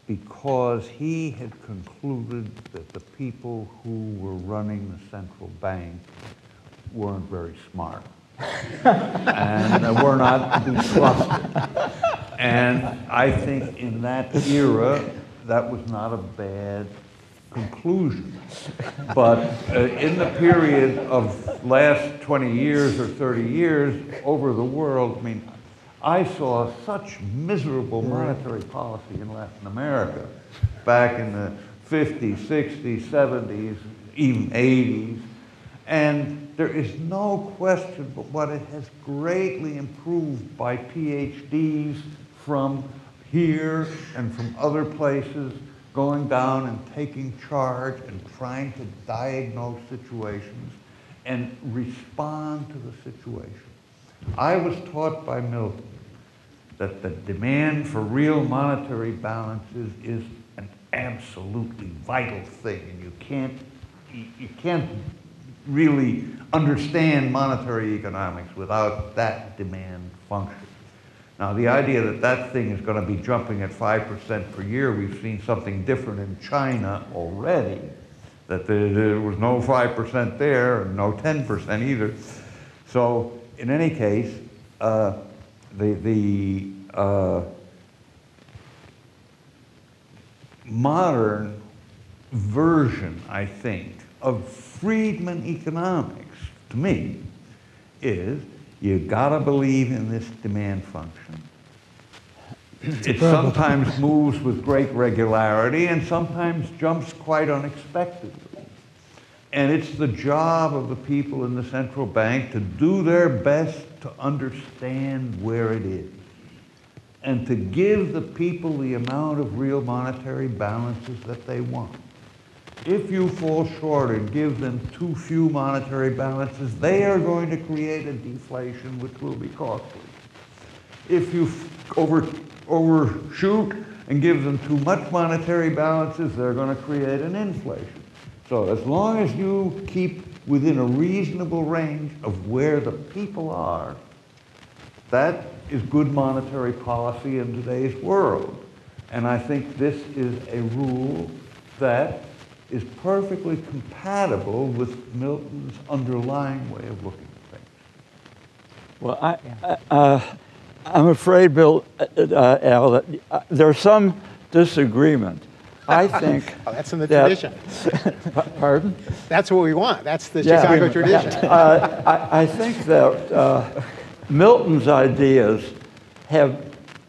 because he had concluded that the people who were running the central bank weren't very smart and were not to be trusted. And I think in that era, that was not a bad conclusion. But uh, in the period of last twenty years or thirty years over the world, I mean, I saw such miserable monetary policy in Latin America back in the fifties, sixties, seventies, even eighties. And there is no question but what it has greatly improved by PhDs from here and from other places, going down and taking charge and trying to diagnose situations and respond to the situation. I was taught by Milton that the demand for real monetary balances is an absolutely vital thing, and you can't, you can't really understand monetary economics without that demand function. Now, the idea that that thing is going to be jumping at five percent per year, we've seen something different in China already, that there, there was no five percent there and no ten percent either. So, in any case, uh, the, the uh, modern version, I think, of Friedman economics, to me, is you gotta believe in this demand function. It sometimes moves with great regularity and sometimes jumps quite unexpectedly. And it's the job of the people in the central bank to do their best to understand where it is and to give the people the amount of real monetary balances that they want. If you fall short and give them too few monetary balances, they are going to create a deflation which will be costly. If you over, overshoot and give them too much monetary balances, they're going to create an inflation. So as long as you keep within a reasonable range of where the people are, that is good monetary policy in today's world. And I think this is a rule that is perfectly compatible with Milton's underlying way of looking at things. Well, I, I, uh, I'm afraid, Bill, uh, Al, that uh, there's some disagreement. I think Oh, that's in the that, tradition. Pardon? That's what we want. That's the Yeah. Chicago tradition. uh, I, I think that uh, Milton's ideas have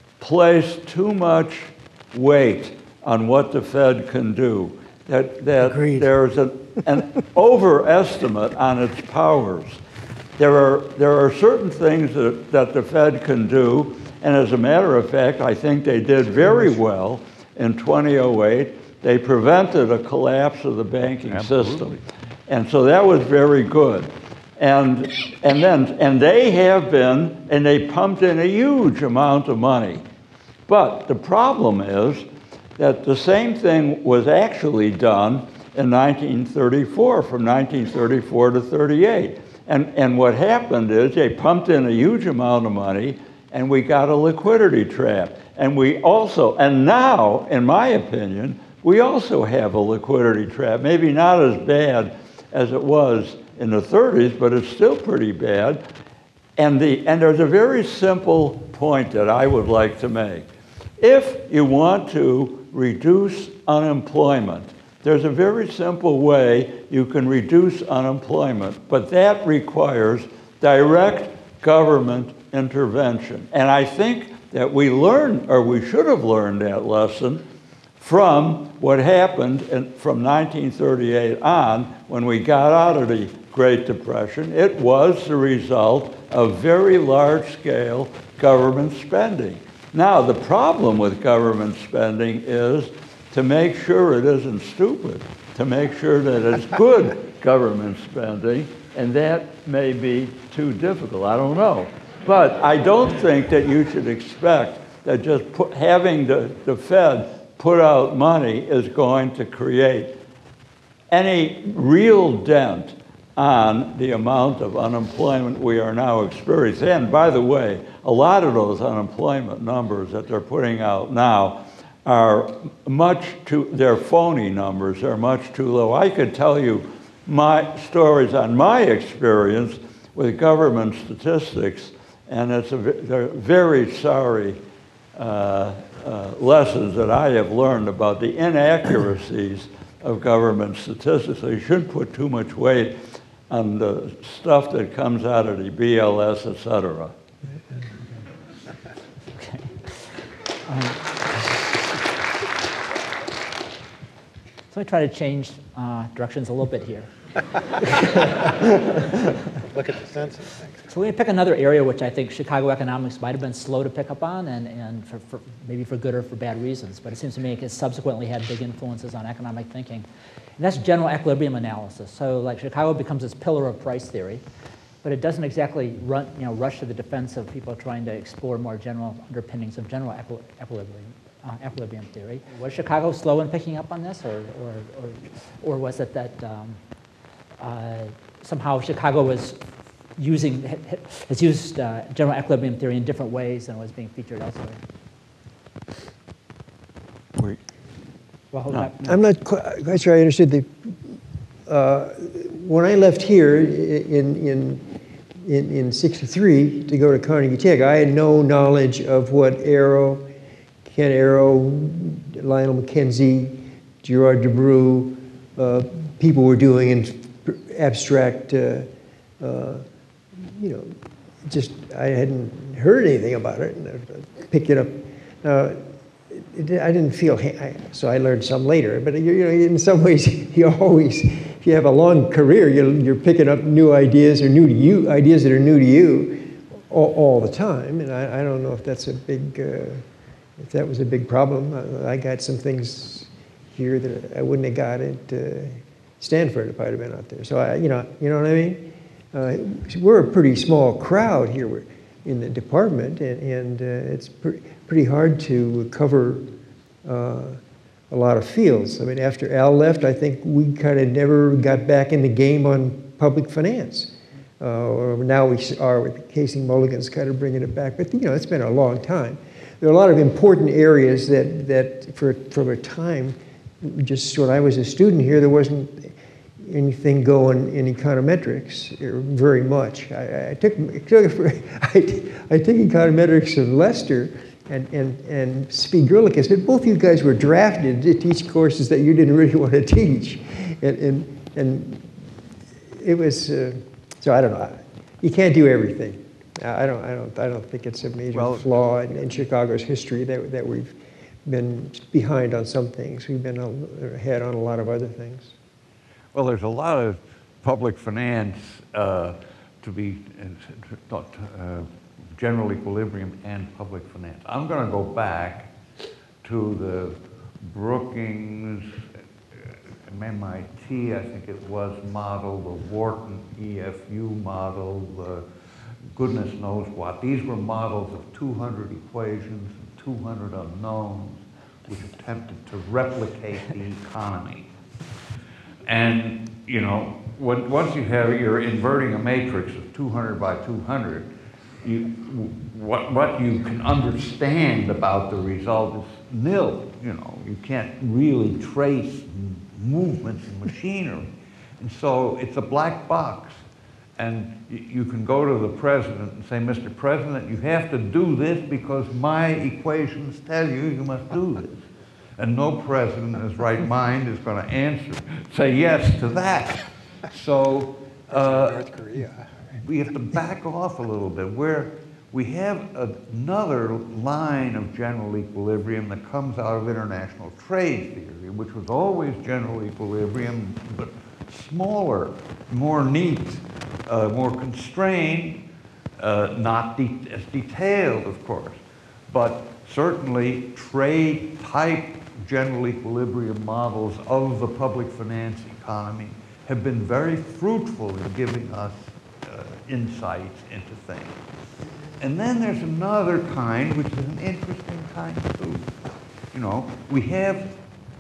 placed too much weight on what the Fed can do. That, that Agreed. there's a, an overestimate on its powers. There are, there are certain things that, that the Fed can do, and as a matter of fact, I think they did very well in two thousand eight. They prevented a collapse of the banking Absolutely. system. And so that was very good. And, and then, and they have been, and they pumped in a huge amount of money. But the problem is that the same thing was actually done in nineteen thirty-four, from nineteen thirty-four to thirty-eight. And, and what happened is they pumped in a huge amount of money, and we got a liquidity trap. And we also, and now, in my opinion, we also have a liquidity trap. Maybe not as bad as it was in the thirties, but it's still pretty bad. And, the, and there's a very simple point that I would like to make. If you want to reduce unemployment, there's a very simple way you can reduce unemployment, but that requires direct government intervention. And I think that we learned, or we should have learned that lesson from what happened in, from nineteen thirty-eight on, when we got out of the Great Depression. It was the result of very large-scale government spending. Now, the problem with government spending is to make sure it isn't stupid, to make sure that it's good government spending, and that may be too difficult. I don't know. But I don't think that you should expect that just put, having the, the Fed put out money is going to create any real dent on the amount of unemployment we are now experiencing. And by the way, a lot of those unemployment numbers that they're putting out now are much too, they're phony numbers, they're much too low. I could tell you my stories on my experience with government statistics, and it's a, they're very sorry uh, uh, lessons that I have learned about the inaccuracies of government statistics. So you shouldn't put too much weight on the stuff that comes out of the B L S, et cetera. Okay. Um, so I try to change uh, directions a little bit here. Look at the census. So let me pick another area which I think Chicago economics might have been slow to pick up on, and, and for, for maybe for good or for bad reasons, but it seems to me it has subsequently had big influences on economic thinking. And that's general equilibrium analysis. So like Chicago becomes this pillar of price theory, but it doesn't exactly run, you know, rush to the defense of people trying to explore more general underpinnings of general equi equilibrium, uh, equilibrium theory. Was Chicago slow in picking up on this, or, or, or, or was it that um, uh, somehow Chicago was using, has used uh, general equilibrium theory in different ways than was being featured elsewhere? Wait. Well, hold No. up. I'm not quite quite sure I understood the, uh, when I left here in, in, in, in sixty-three to go to Carnegie Tech, I had no knowledge of what Arrow, Ken Arrow, Lionel McKenzie, Gerard Debreu, uh, people were doing in abstract, uh, uh, you know, just, I hadn't heard anything about it, and I picked it up. Uh, it, I didn't feel, I, so I learned some later, but you, you know, in some ways, you always, if you have a long career, you're, you're picking up new ideas or new to you, ideas that are new to you all, all the time, and I, I don't know if that's a big, uh, if that was a big problem. I, I got some things here that I wouldn't have got at uh, Stanford if I'd have been out there. So I, you know, you know what I mean? Uh, we're a pretty small crowd here we're in the department, and, and uh, it's pre pretty hard to cover uh, a lot of fields. I mean, after Al left, I think we kind of never got back in the game on public finance. Uh, or now we are with Casey Mulligan's kind of bringing it back, but you know, it's been a long time. There are a lot of important areas that, that for, from a time, just when I was a student here, there wasn't anything going in econometrics very much. I, I took, I, I took econometrics in Leicester and, and, and Spiegel-Grillicus, but both of you guys were drafted to teach courses that you didn't really want to teach. And, and, and it was, uh, so I don't know, you can't do everything. I don't, I don't, I don't think it's a major Well, flaw in, in Chicago's history that, that we've been behind on some things. We've been ahead on a lot of other things. Well, there's a lot of public finance uh, to be uh, uh, general equilibrium and public finance. I'm going to go back to the Brookings, uh, M I T, I think it was, model, the Wharton E F U model, the goodness knows what. These were models of two hundred equations and two hundred unknowns, which attempted to replicate the economy. And, you know, when, once you have, you're inverting a matrix of two hundred by two hundred, you, what, what you can understand about the result is nil. You know, you can't really trace movements in machinery. And so it's a black box. And you can go to the president and say, Mister President, you have to do this because my equations tell you you must do this. And no president in his right mind is going to answer, say yes to that. So uh, North Korea. we have to back off a little bit. Where we have another line of general equilibrium that comes out of international trade theory, which was always general equilibrium, but smaller, more neat, uh, more constrained, uh, not de as detailed, of course, but certainly trade-type general equilibrium models of the public finance economy have been very fruitful in giving us uh, insights into things. And then there's another kind, which is an interesting kind too. You know, we have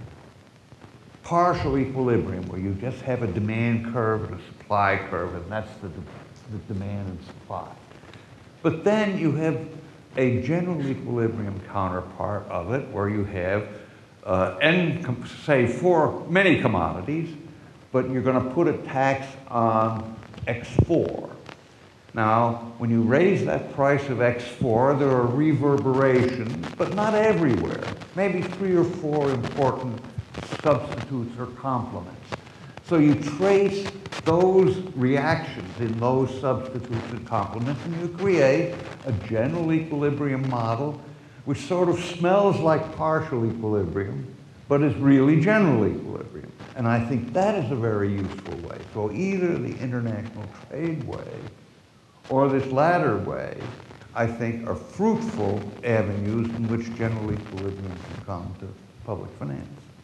partial equilibrium, where you just have a demand curve and a supply curve, and that's the, the demand and supply. But then you have a general equilibrium counterpart of it, where you have, uh, N, say, for many commodities, but you're going to put a tax on X four. Now, when you raise that price of X four, there are reverberations, but not everywhere. Maybe three or four important substitutes or complements. So you trace those reactions in those substitutes and complements, and you create a general equilibrium model which sort of smells like partial equilibrium, but is really general equilibrium. And I think that is a very useful way. So either the international trade way or this latter way, I think, are fruitful avenues in which general equilibrium can come to public finance.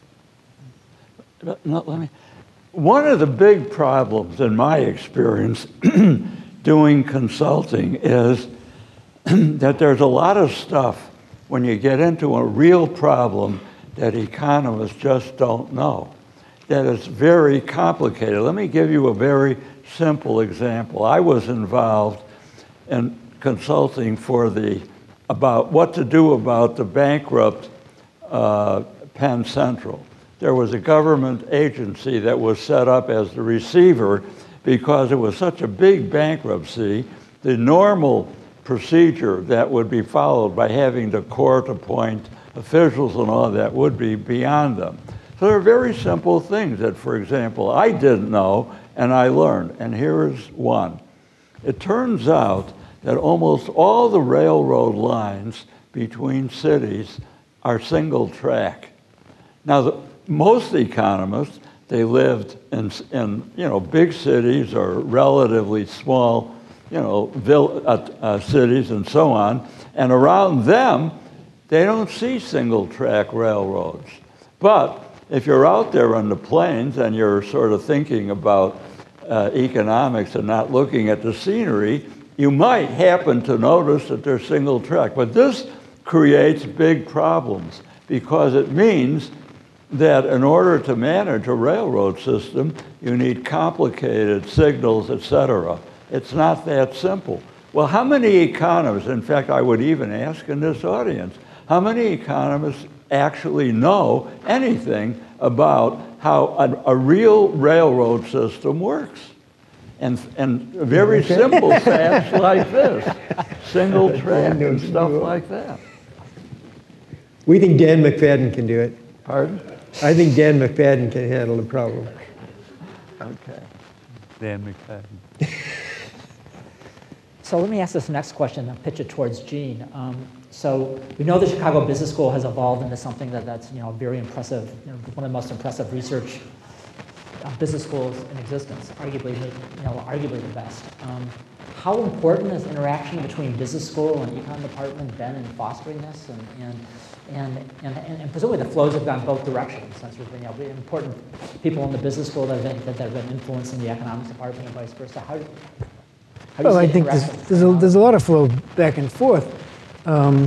No, let me. One of the big problems in my experience doing consulting is that there's a lot of stuff when you get into a real problem that economists just don't know, that is very complicated. Let me give you a very simple example. I was involved in consulting for the, about what to do about the bankrupt uh, Penn Central. There was a government agency that was set up as the receiver because it was such a big bankruptcy. The normal procedure that would be followed by having the court appoint officials and all that would be beyond them. So there are very simple things that, for example, I didn't know and I learned, and here is one. It turns out that almost all the railroad lines between cities are single track. Now, the, most economists, they lived in, in you know, big cities or relatively small, you know, vill uh, uh, cities and so on, and around them, they don't see single track railroads. But if you're out there on the plains and you're sort of thinking about uh, economics and not looking at the scenery, you might happen to notice that they're single track. But this creates big problems because it means that in order to manage a railroad system, you need complicated signals, et cetera. It's not that simple. Well, how many economists, in fact, I would even ask in this audience, how many economists actually know anything about how a, a real railroad system works? And, and very Okay. simple facts like this, single track and stuff like that. We think Dan McFadden can do it. Pardon? I think Dan McFadden can handle the problem. Okay. Dan McFadden. So let me ask this next question and pitch it towards Gene. Um, so we know the Chicago Business School has evolved into something that, that's you know very impressive, you know, one of the most impressive research uh, business schools in existence, arguably you know arguably the best. Um, how important has interaction between business school and econ department been in fostering this? And and and and, and, and presumably the flows have gone both directions. Since there's been you know, important people in the business school that have been that have been influencing the economics department and vice versa. How do, how do you Well, I see think there's, interaction? there's, a, there's a lot of flow back and forth. Um,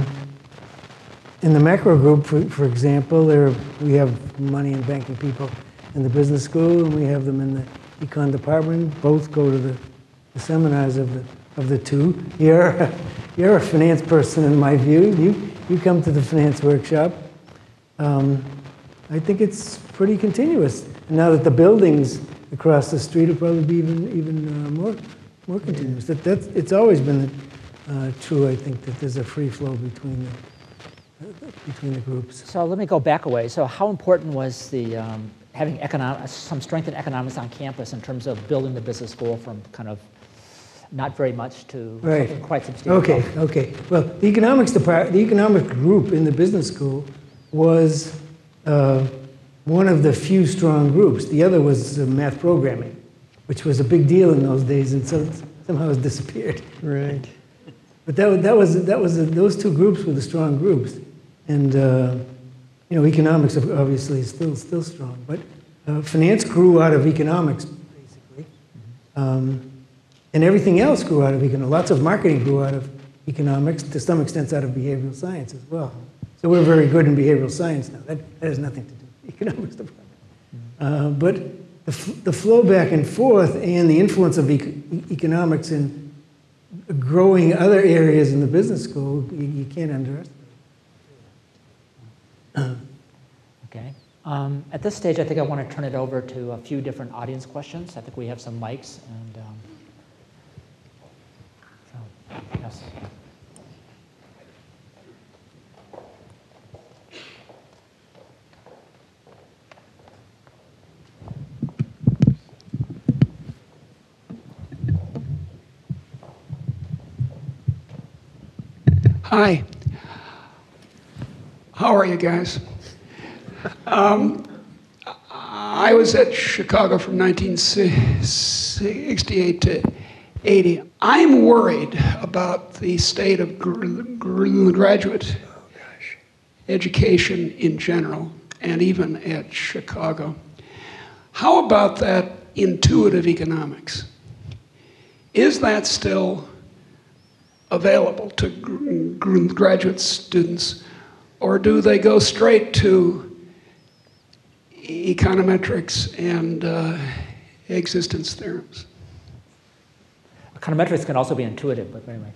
in the macro group, for, for example, there we have money and banking people in the business school, and we have them in the econ department. Both go to the, the seminars of the of the two. You're you're a finance person, in my view. You you come to the finance workshop. Um, I think it's pretty continuous. And now that the buildings across the street will probably be even even uh, more. More continuous. That, that's, it's always been uh, true, I think, that there's a free flow between the, uh, between the groups. So let me go back a way. So how important was the um, having economic, some strength in economics on campus in terms of building the business school from kind of not very much to Right. something quite substantial? Okay, okay. Well, the economics department, the economic group in the business school was uh, one of the few strong groups. The other was uh, math programming, which was a big deal in those days, and so somehow it's disappeared. Right. But that was, that was, that was those two groups were the strong groups. And, uh, you know, economics obviously is still, still strong. But uh, finance grew out of economics, basically. Um, and everything else grew out of economics. Lots of marketing grew out of economics, to some extent out of behavioral science as well. So we're very good in behavioral science now. That, that has nothing to do with the economics department. Uh, but the, f the flow back and forth and the influence of e economics in growing other areas in the business school, you, you can't underestimate. Okay. Um, at this stage, I think I want to turn it over to a few different audience questions. I think we have some mics. And um, so, yes. Hi. How are you guys? Um, I was at Chicago from nineteen sixty-eight to eighty. I'm worried about the state of gr gr graduate education in general, and even at Chicago. How about that intuitive economics? Is that still available to gr gr graduate students, or do they go straight to econometrics and uh, existence theorems? Econometrics can also be intuitive, but anyway.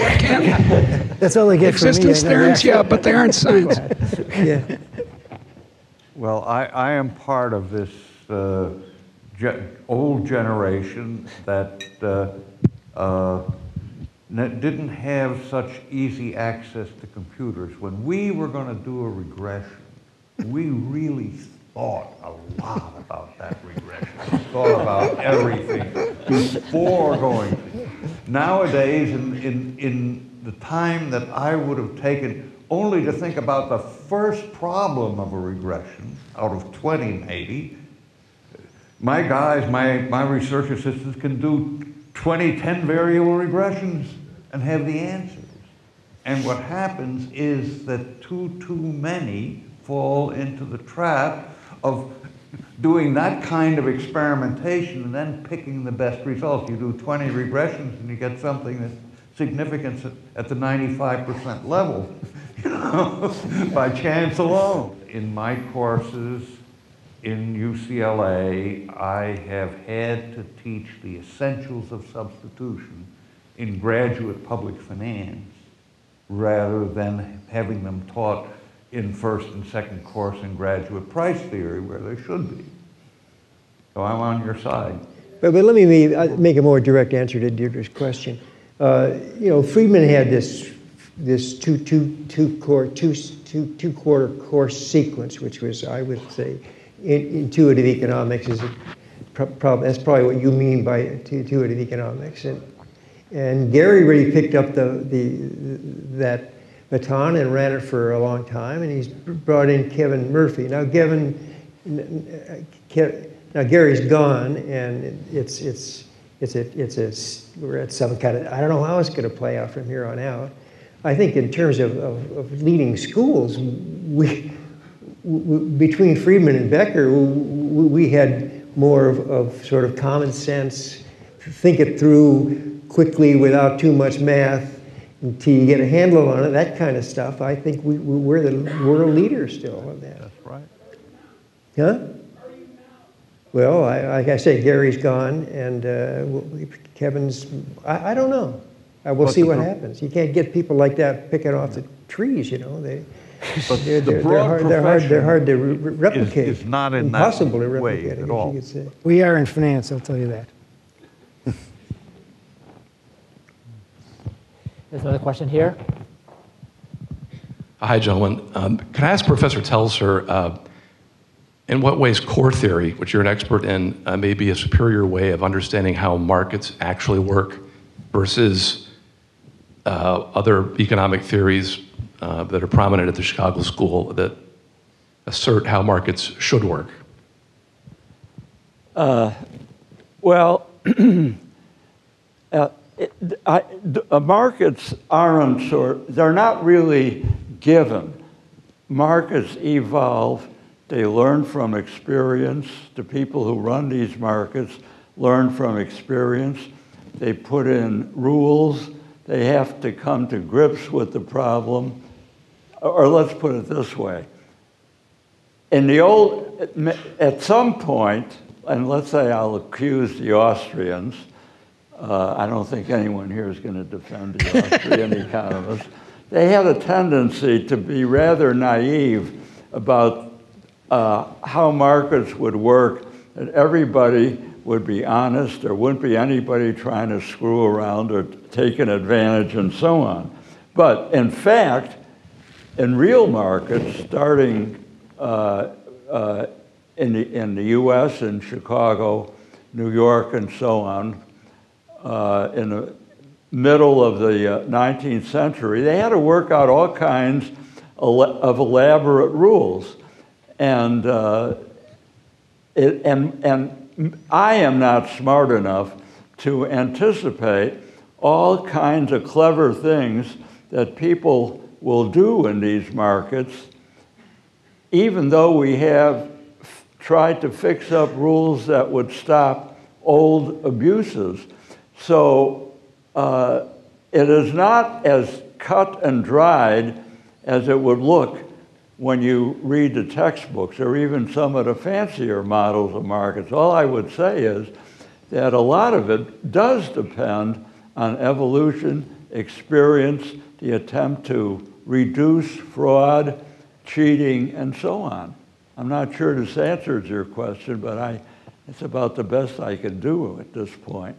Can That's all they get from me. existence I know theorems, that. yeah, but they aren't science. Yeah. Well, I, I am part of this uh, ge old generation that uh, uh, didn't have such easy access to computers. When we were going to do a regression, we really thought a lot about that regression. We thought about everything before going. Nowadays, in, in, in the time that I would have taken only to think about the first problem of a regression, out of twenty maybe, my guys, my, my research assistants can do twenty ten variable regressions and have the answers. And what happens is that too, too many fall into the trap of doing that kind of experimentation and then picking the best results. You do twenty regressions and you get something that's significant at, at the ninety-five percent level, you know, by chance alone. In my courses in U C L A, I have had to teach the essentials of substitution in graduate public finance rather than having them taught in first and second course in graduate price theory where they should be. So I'm on your side. But, but let me make, uh, make a more direct answer to Deirdre's question. Uh, you know, Friedman had this this two two two core two two two quarter course sequence, which was, I would say, in, intuitive economics is a pro problem. That's probably what you mean by intuitive economics. And and Gary really picked up the the that baton and ran it for a long time, and he's brought in Kevin Murphy. Now, Kevin, now Gary's gone, and it's it's it's a it's a we're at some kind of, I don't know how it's going to play out from here on out. I think in terms of, of, of leading schools, we, we between Friedman and Becker, we, we had more of, of sort of common sense, think it through quickly without too much math, until you get a handle on it, that kind of stuff. I think we, we're the world leaders still on that. That's right. Huh? Well, I, like I say, Gary's gone, and uh, Kevin's, I, I don't know. I will But see the what gr- happens. You can't get people like that picking off the trees, you know. They, But they're, the they're, they're, broad hard, they're, hard, they're hard to re profession replicate. is not in that Impossible to way replicate, I at guess all. you could say. We are in finance, I'll tell you that. There's another question here. Hi, gentlemen. Um, can I ask Professor Telser, uh, in what ways core theory, which you're an expert in, uh, may be a superior way of understanding how markets actually work versus uh, other economic theories uh, that are prominent at the Chicago School that assert how markets should work? Uh, well, uh, it, I, the, uh, markets aren't sort, they're not really given. Markets evolve, they learn from experience. The people who run these markets learn from experience. They put in rules. They have to come to grips with the problem. Or let's put it this way. In the old, at some point, and let's say I'll accuse the Austrians, uh, I don't think anyone here is going to defend the Austrian economists. They had a tendency to be rather naive about uh, how markets would work, that everybody would be honest, there wouldn't be anybody trying to screw around or take an advantage and so on. But in fact, in real markets, starting uh, uh, in, the, in the U S, in Chicago, New York, and so on, uh, in the middle of the uh, nineteenth century, they had to work out all kinds of elaborate rules. And, uh, it, and, and I am not smart enough to anticipate all kinds of clever things that people will do in these markets, even though we have tried to fix up rules that would stop old abuses. So uh, it is not as cut and dried as it would look when you read the textbooks or even some of the fancier models of markets. All I would say is that a lot of it does depend on evolution, experience, the attempt to reduce fraud, cheating, and so on. I'm not sure this answers your question, but I, it's about the best I can do at this point.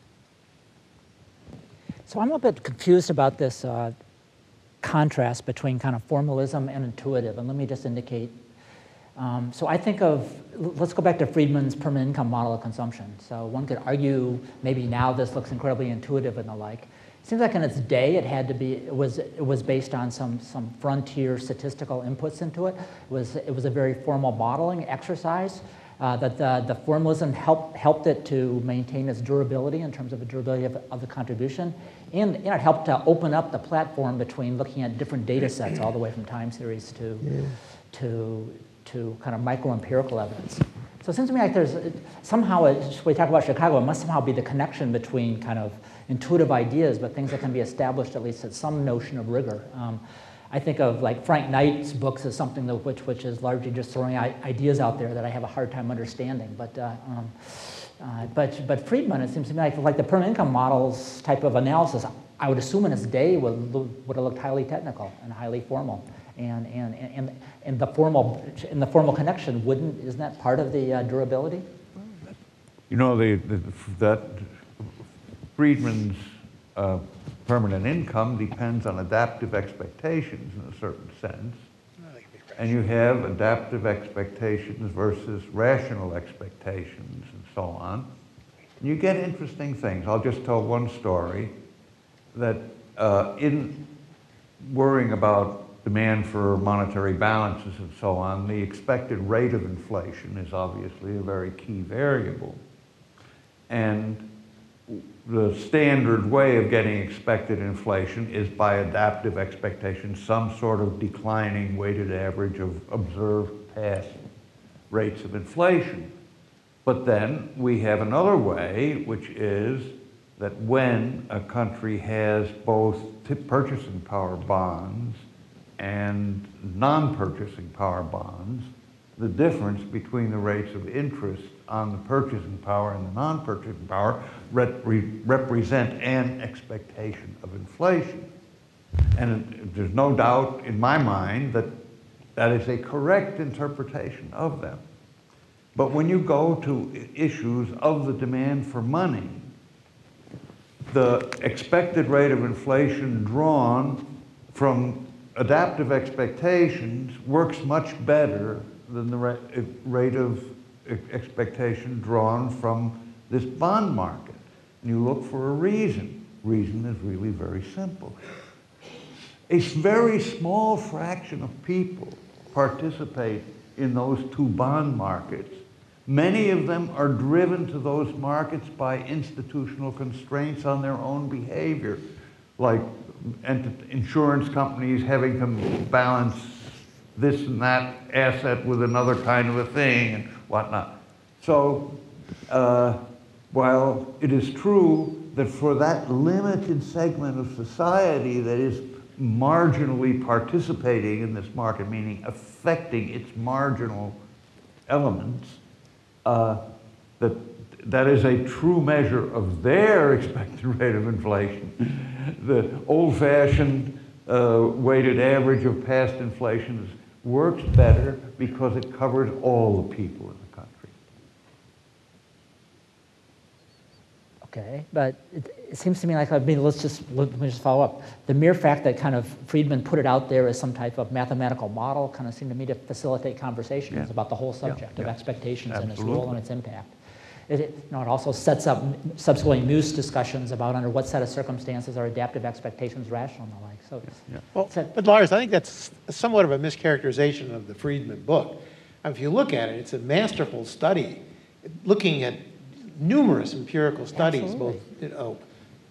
So I'm a bit confused about this uh, contrast between kind of formalism and intuitive, and let me just indicate. Um, so I think of, let's go back to Friedman's permanent income model of consumption. So one could argue maybe now this looks incredibly intuitive and the like. It seems like in its day it had to be, it was, it was based on some, some frontier statistical inputs into it. It was, it was a very formal modeling exercise. Uh, that the, the formalism helped, helped it to maintain its durability in terms of the durability of, of the contribution. And, and it helped to open up the platform between looking at different data sets all the way from time series to, yeah. to, to kind of micro-empirical evidence. So it seems to me like there's, somehow, it, when we talk about Chicago, it must somehow be the connection between kind of intuitive ideas, but things that can be established at least at some notion of rigor. Um, I think of like Frank Knight's books as something that which, which is largely just throwing ideas out there that I have a hard time understanding. But, uh, um, uh, but, but Friedman, it seems to me like, like the permanent income models type of analysis, I would assume in its day would, would have looked highly technical and highly formal. And, and, and, and the formal, in the formal connection, wouldn't, isn't that part of the uh, durability? You know, the, the, that Friedman's uh, permanent income depends on adaptive expectations in a certain sense. And you have adaptive expectations versus rational expectations and so on. And you get interesting things. I'll just tell one story that uh, in worrying about demand for monetary balances and so on, the expected rate of inflation is obviously a very key variable. And the standard way of getting expected inflation is by adaptive expectation, some sort of declining weighted average of observed past rates of inflation. But then we have another way, which is that when a country has both purchasing power bonds and non-purchasing power bonds, the difference between the rates of interest on the purchasing power and the non-purchasing power rep represent an expectation of inflation. And there's no doubt in my mind that that is a correct interpretation of them. But when you go to issues of the demand for money, the expected rate of inflation drawn from adaptive expectations works much better than the rate of expectation drawn from this bond market. And you look for a reason. Reason is really very simple. A very small fraction of people participate in those two bond markets. Many of them are driven to those markets by institutional constraints on their own behavior, like insurance companies having to balance this and that asset with another kind of a thing and whatnot. So uh, while it is true that for that limited segment of society that is marginally participating in this market, meaning affecting its marginal elements, uh, that that is a true measure of their expected rate of inflation. The old-fashioned uh, weighted average of past inflations works better because it covers all the people in the country. Okay, but it, it seems to me like, I mean, let's just, let me just follow up. The mere fact that kind of Friedman put it out there as some type of mathematical model kind of seemed to me to facilitate conversations Yeah. about the whole subject Yeah, of yeah. expectations and its role Absolutely. and its impact. It, it, you know, it also sets up subsequently news discussions about under what set of circumstances are adaptive expectations rational and the like. So, Yeah. Well, so- but Lars, I think that's somewhat of a mischaracterization of the Friedman book. And if you look at it, it's a masterful study looking at numerous empirical studies, Absolutely. both you know,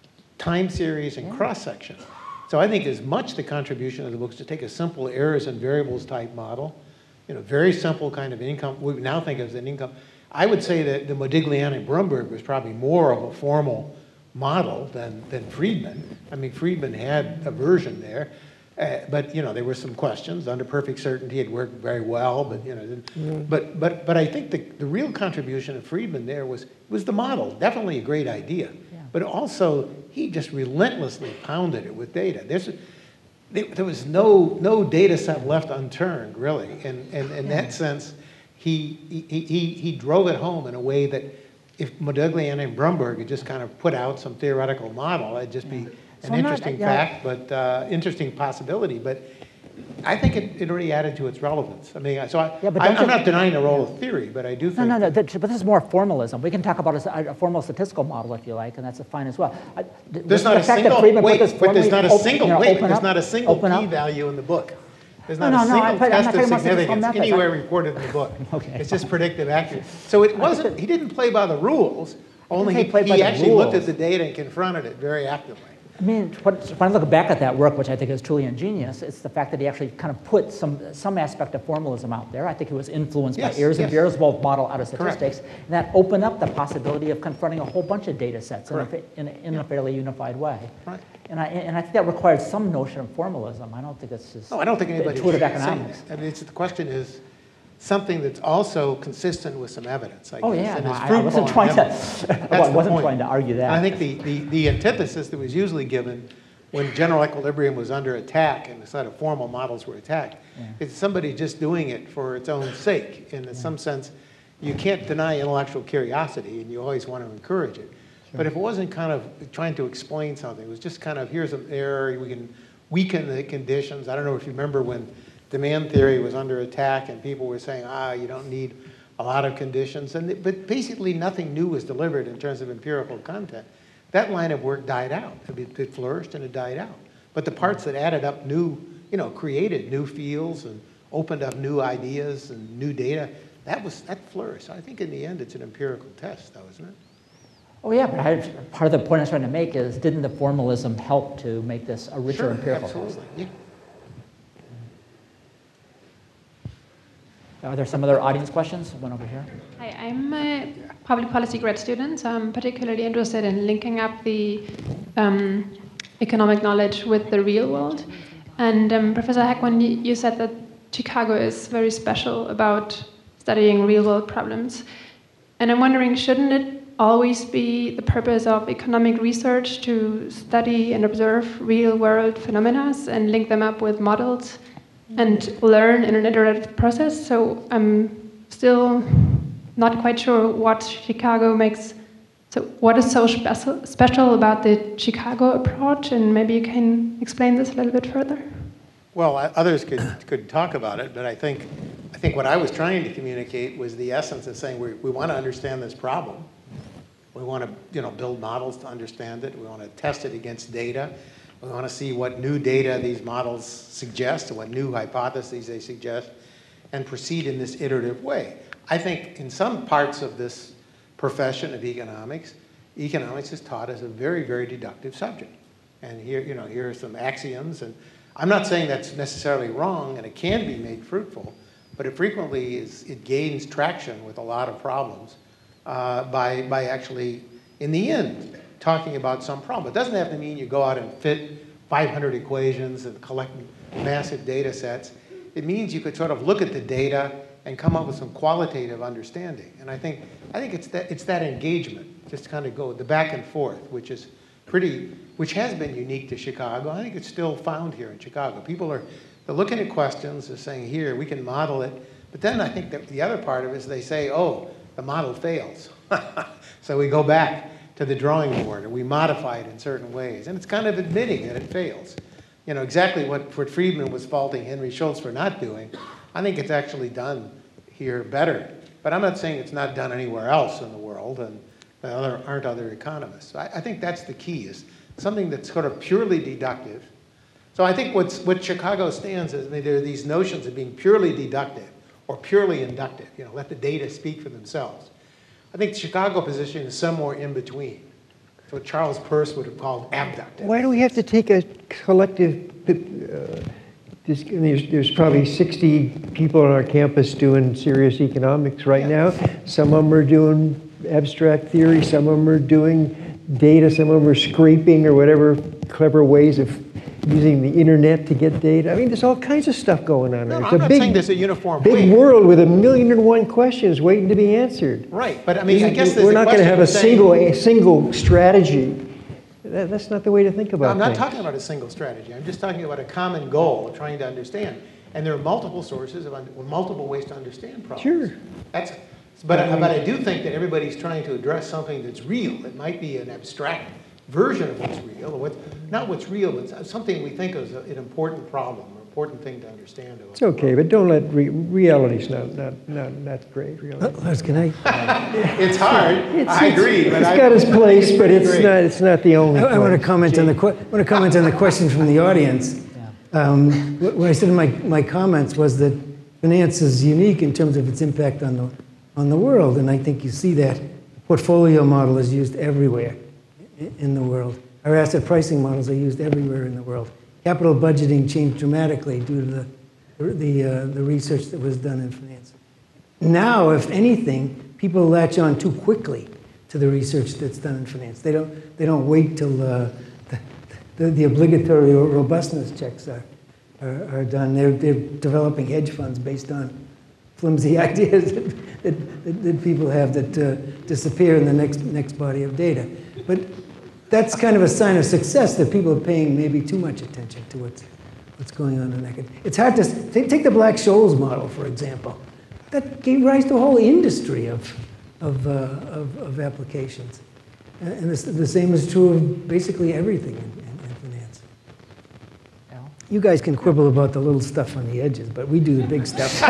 time series and cross-section. So I think as much the contribution of the book is to take a simple errors and variables type model, you know, very simple kind of income, we now think of as an income. I would say that the Modigliani and Brumberg was probably more of a formal model than, than Friedman. I mean, Friedman had a version there, uh, but you know, there were some questions. Under perfect certainty, it worked very well, but you know, mm-hmm. but but but I think the, the real contribution of Friedman there was was the model. Definitely a great idea, Yeah. but also he just relentlessly pounded it with data. There's there, there was no no data set left unturned, really, and and in Yeah. that sense, he he he he drove it home in a way that if Modigliani and Brumberg had just kind of put out some theoretical model, it'd just be So an I'm not- interesting yeah. fact, but uh, interesting possibility. But I think it, it already added to its relevance. I mean, so I, Yeah, but I, don't I'm you- not denying the role of theory, but I do No, think no, no, that- but this is more formalism. We can talk about a, a formal statistical model if you like, and that's fine as well. I- th- there's the not a fact that single Friedman put wait, this but there's formally not a open- single you know, wait, open but there's up- not a single open up. p-value in the book. There's No, not no, a no, single but I'm not test of talking about statistical significance methods. anywhere I- reported in the book. Okay. It's just predictive accuracy. So it wasn't. He didn't play by the rules. Only say he, play by he the actually looked rules. at the data and confronted it very actively. I mean, what, when I look back at that work, which I think is truly ingenious, it's the fact that he actually kind of put some, some aspect of formalism out there. I think he was influenced Yes, by Ayers and yes. Beer's model out of Correct. statistics, and that opened up the possibility of confronting a whole bunch of data sets in a, Correct. fa- in, a, in a fairly unified way. Right. And I, and I think that required some notion of formalism. I don't think it's just No, I don't think anybody intuitive should say economics. that. I mean, it's, the question is something that's also consistent with some evidence, I Oh, guess, yeah, and no, is I- I fruitful wasn't in trying to- evidence. well, I That's the wasn't point. trying to argue that. And I think the, the, the antithesis that was usually given when general equilibrium was under attack and the sort of formal models were attacked, is somebody just doing it for its own sake. And in some sense, you can't deny intellectual curiosity, and you always want to encourage it. But if it wasn't kind of trying to explain something, it was just kind of, here's an error, we can weaken the conditions. I don't know if you remember when demand theory was under attack and people were saying, ah, you don't need a lot of conditions. And it- but basically nothing new was delivered in terms of empirical content. That line of work died out. It, it flourished and it died out. But the parts that added up new, you know, created new fields and opened up new ideas and new data, that was, that flourished. I think in the end it's an empirical test though, isn't it? Oh yeah, but I, part of the point I was trying to make is, didn't the formalism help to make this a richer Sure, empirical test? absolutely. Yeah. Are there some other audience questions? One over here. Hi, I'm a public policy grad student, so I'm particularly interested in linking up the um, economic knowledge with the real world. And um, Professor Heckman, you, you said that Chicago is very special about studying real world problems. And I'm wondering, shouldn't it always be the purpose of economic research to study and observe real world phenomena and link them up with models and learn in an iterative process? So I'm still not quite sure what Chicago makes, so what is so special, special about the Chicago approach, and maybe you can explain this a little bit further. Well, I- others could, could talk about it, but I think, I think what I was trying to communicate was the essence of saying we, we want to understand this problem. We want to, you know, build models to understand it. We want to test it against data. We want to see what new data these models suggest and what new hypotheses they suggest, and proceed in this iterative way. I think in some parts of this profession of economics, economics is taught as a very, very deductive subject. And here, you know, here are some axioms, and I'm not saying that's necessarily wrong, and it can be made fruitful, but it frequently is, it gains traction with a lot of problems uh, by, by actually, in the end, talking about some problem. It doesn't have to mean you go out and fit five hundred equations and collect massive data sets. It means you could sort of look at the data and come up with some qualitative understanding. And I think, I think it's that, it's that engagement, just to kind of go the back and forth, which is pretty, which has been unique to Chicago. I think it's still found here in Chicago. People are, they're looking at questions, they're saying, here, we can model it. But then I think that the other part of it is they say, oh, the model fails. So we go back to the drawing board, and we modify it in certain ways. And it's kind of admitting that it fails. You know, exactly what, what Friedman was faulting Henry Schultz for not doing, I think it's actually done here better. But I'm not saying it's not done anywhere else in the world, and there aren't other economists. I, I think that's the key, is something that's sort of purely deductive. So I think what's, what Chicago stands is, I mean, there are these notions of being purely deductive or purely inductive, you know, let the data speak for themselves. I think the Chicago position is somewhere in between. It's what Charles Peirce would have called abductive. Why do we have to take a collective, uh, this, I mean, there's, there's probably sixty people on our campus doing serious economics right Yeah. now. Some of them are doing abstract theory, some of them are doing data, some of them are scraping or whatever clever ways of using the internet to get data. I mean, there's all kinds of stuff going on there. No, It's I'm a not big, saying there's a uniform big way. world with a million and one questions waiting to be answered. Right, but I mean, I guess there's We're a not going to question have a of saying- single, a single strategy. That, that's not the way to think about No, I'm not things. talking about a single strategy. I'm just talking about a common goal of trying to understand. And there are multiple sources of, un- multiple ways to understand problems. Sure. That's, but, I- but I do think that everybody's trying to address something that's real. It might be an abstract version of what's real, or what's, not what's real, but something we think is a- an important problem, or important thing to understand. It's okay, but don't let, re reality's not, not, not, not great, really. Les, can I? It's hard, I agree, but It's I. got its place, but it's Great. not, it's not the only I, I want to place. comment on the que- I want to comment on the question from the audience. Um, what, what I said in my, my comments was that finance is unique in terms of its impact on the on the world, and I think you see that the portfolio model is used everywhere i- in the world. Our asset pricing models are used everywhere in the world. Capital budgeting changed dramatically due to the the uh, the research that was done in finance. Now, if anything, people latch on too quickly to the research that's done in finance. They don't, they don't wait till uh, the, the, the obligatory robustness checks are, are, are done. They're, they're developing hedge funds based on flimsy ideas that, that, that, that people have that uh, disappear in the next, next body of data. But that's kind of a sign of success, that people are paying maybe too much attention to what's, what's going on in that. It's hard to, take, take the Black-Scholes model, for example. That gave rise to a whole industry of, of, uh, of, of applications. And and this, the same is true of basically everything in, in, in finance. You guys can quibble about the little stuff on the edges, but we do the big stuff.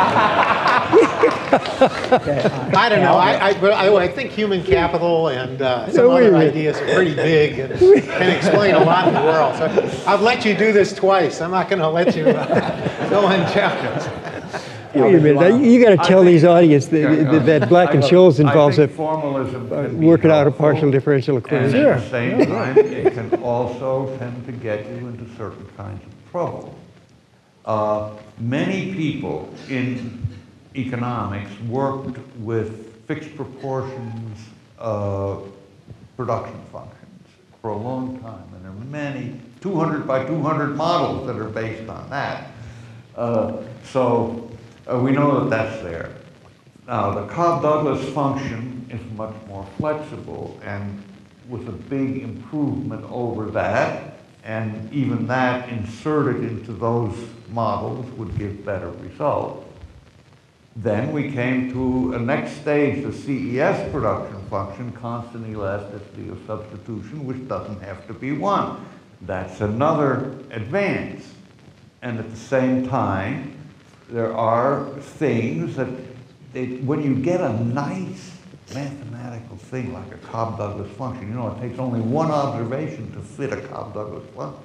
I don't know. I, I, but I, I think human capital and uh, some No, wait a other minute. ideas are pretty big and can explain a lot in the world. So I've let you do this twice. I'm not going to let you uh, go unchallenged. Wait a minute, you got to tell these audience that, that, that Black and Scholes involves I a think formalism can be working out a helpful, partial differential and equation. at the same time, it can also tend to get you into certain kinds of trouble. Uh, many people in economics worked with fixed proportions uh, production functions for a long time, and there are many two hundred by two hundred models that are based on that. Uh, so uh, we know that that's there. Now, the Cobb-Douglas function is much more flexible, and with a big improvement over that, and even that inserted into those models would give better results. Then we came to a next stage, the C E S production function, constant elasticity of substitution, which doesn't have to be one. That's another advance. And at the same time, there are things that, they, when you get a nice mathematical thing like a Cobb-Douglas function, you know, it takes only one observation to fit a Cobb-Douglas function.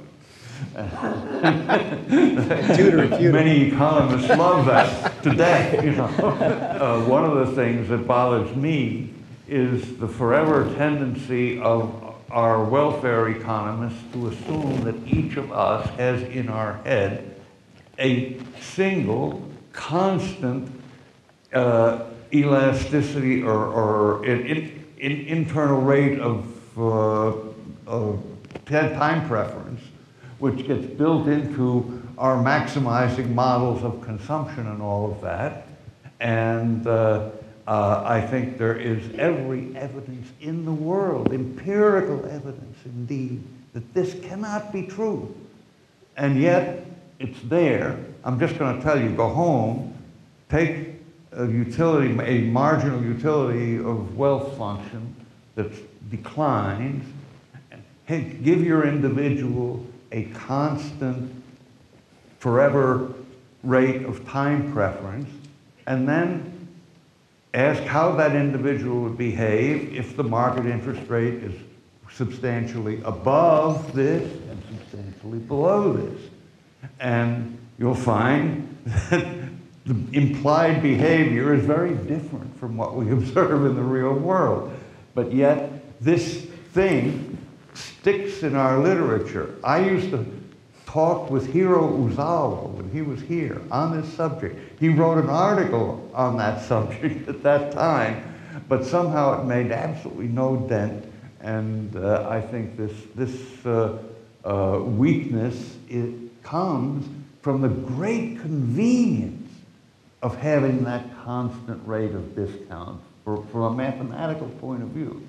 Many economists love that today. You know, uh, one of the things that bothers me is the forever tendency of our welfare economists to assume that each of us has in our head a single, constant uh, elasticity or, or in, in, in internal rate of, uh, of time preference, which gets built into our maximizing models of consumption and all of that. And uh, uh, I think there is every evidence in the world, empirical evidence indeed, that this cannot be true. And yet, it's there. I'm just going to tell you, go home, take a utility, a marginal utility of wealth function that declines, and give your individual a constant, forever rate of time preference, and then ask how that individual would behave if the market interest rate is substantially above this and substantially below this. And you'll find that the implied behavior is very different from what we observe in the real world. But yet, this thing sticks in our literature. I used to talk with Hiro Uzawa when he was here on this subject. He wrote an article on that subject at that time, but somehow it made absolutely no dent. And uh, I think this, this uh, uh, weakness, it comes from the great convenience of having that constant rate of discount for, from a mathematical point of view.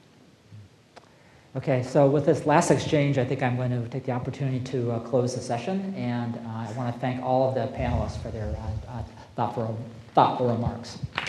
Okay, so with this last exchange, I think I'm going to take the opportunity to uh, close the session, and uh, I want to thank all of the panelists for their uh, uh, thoughtful, thoughtful remarks.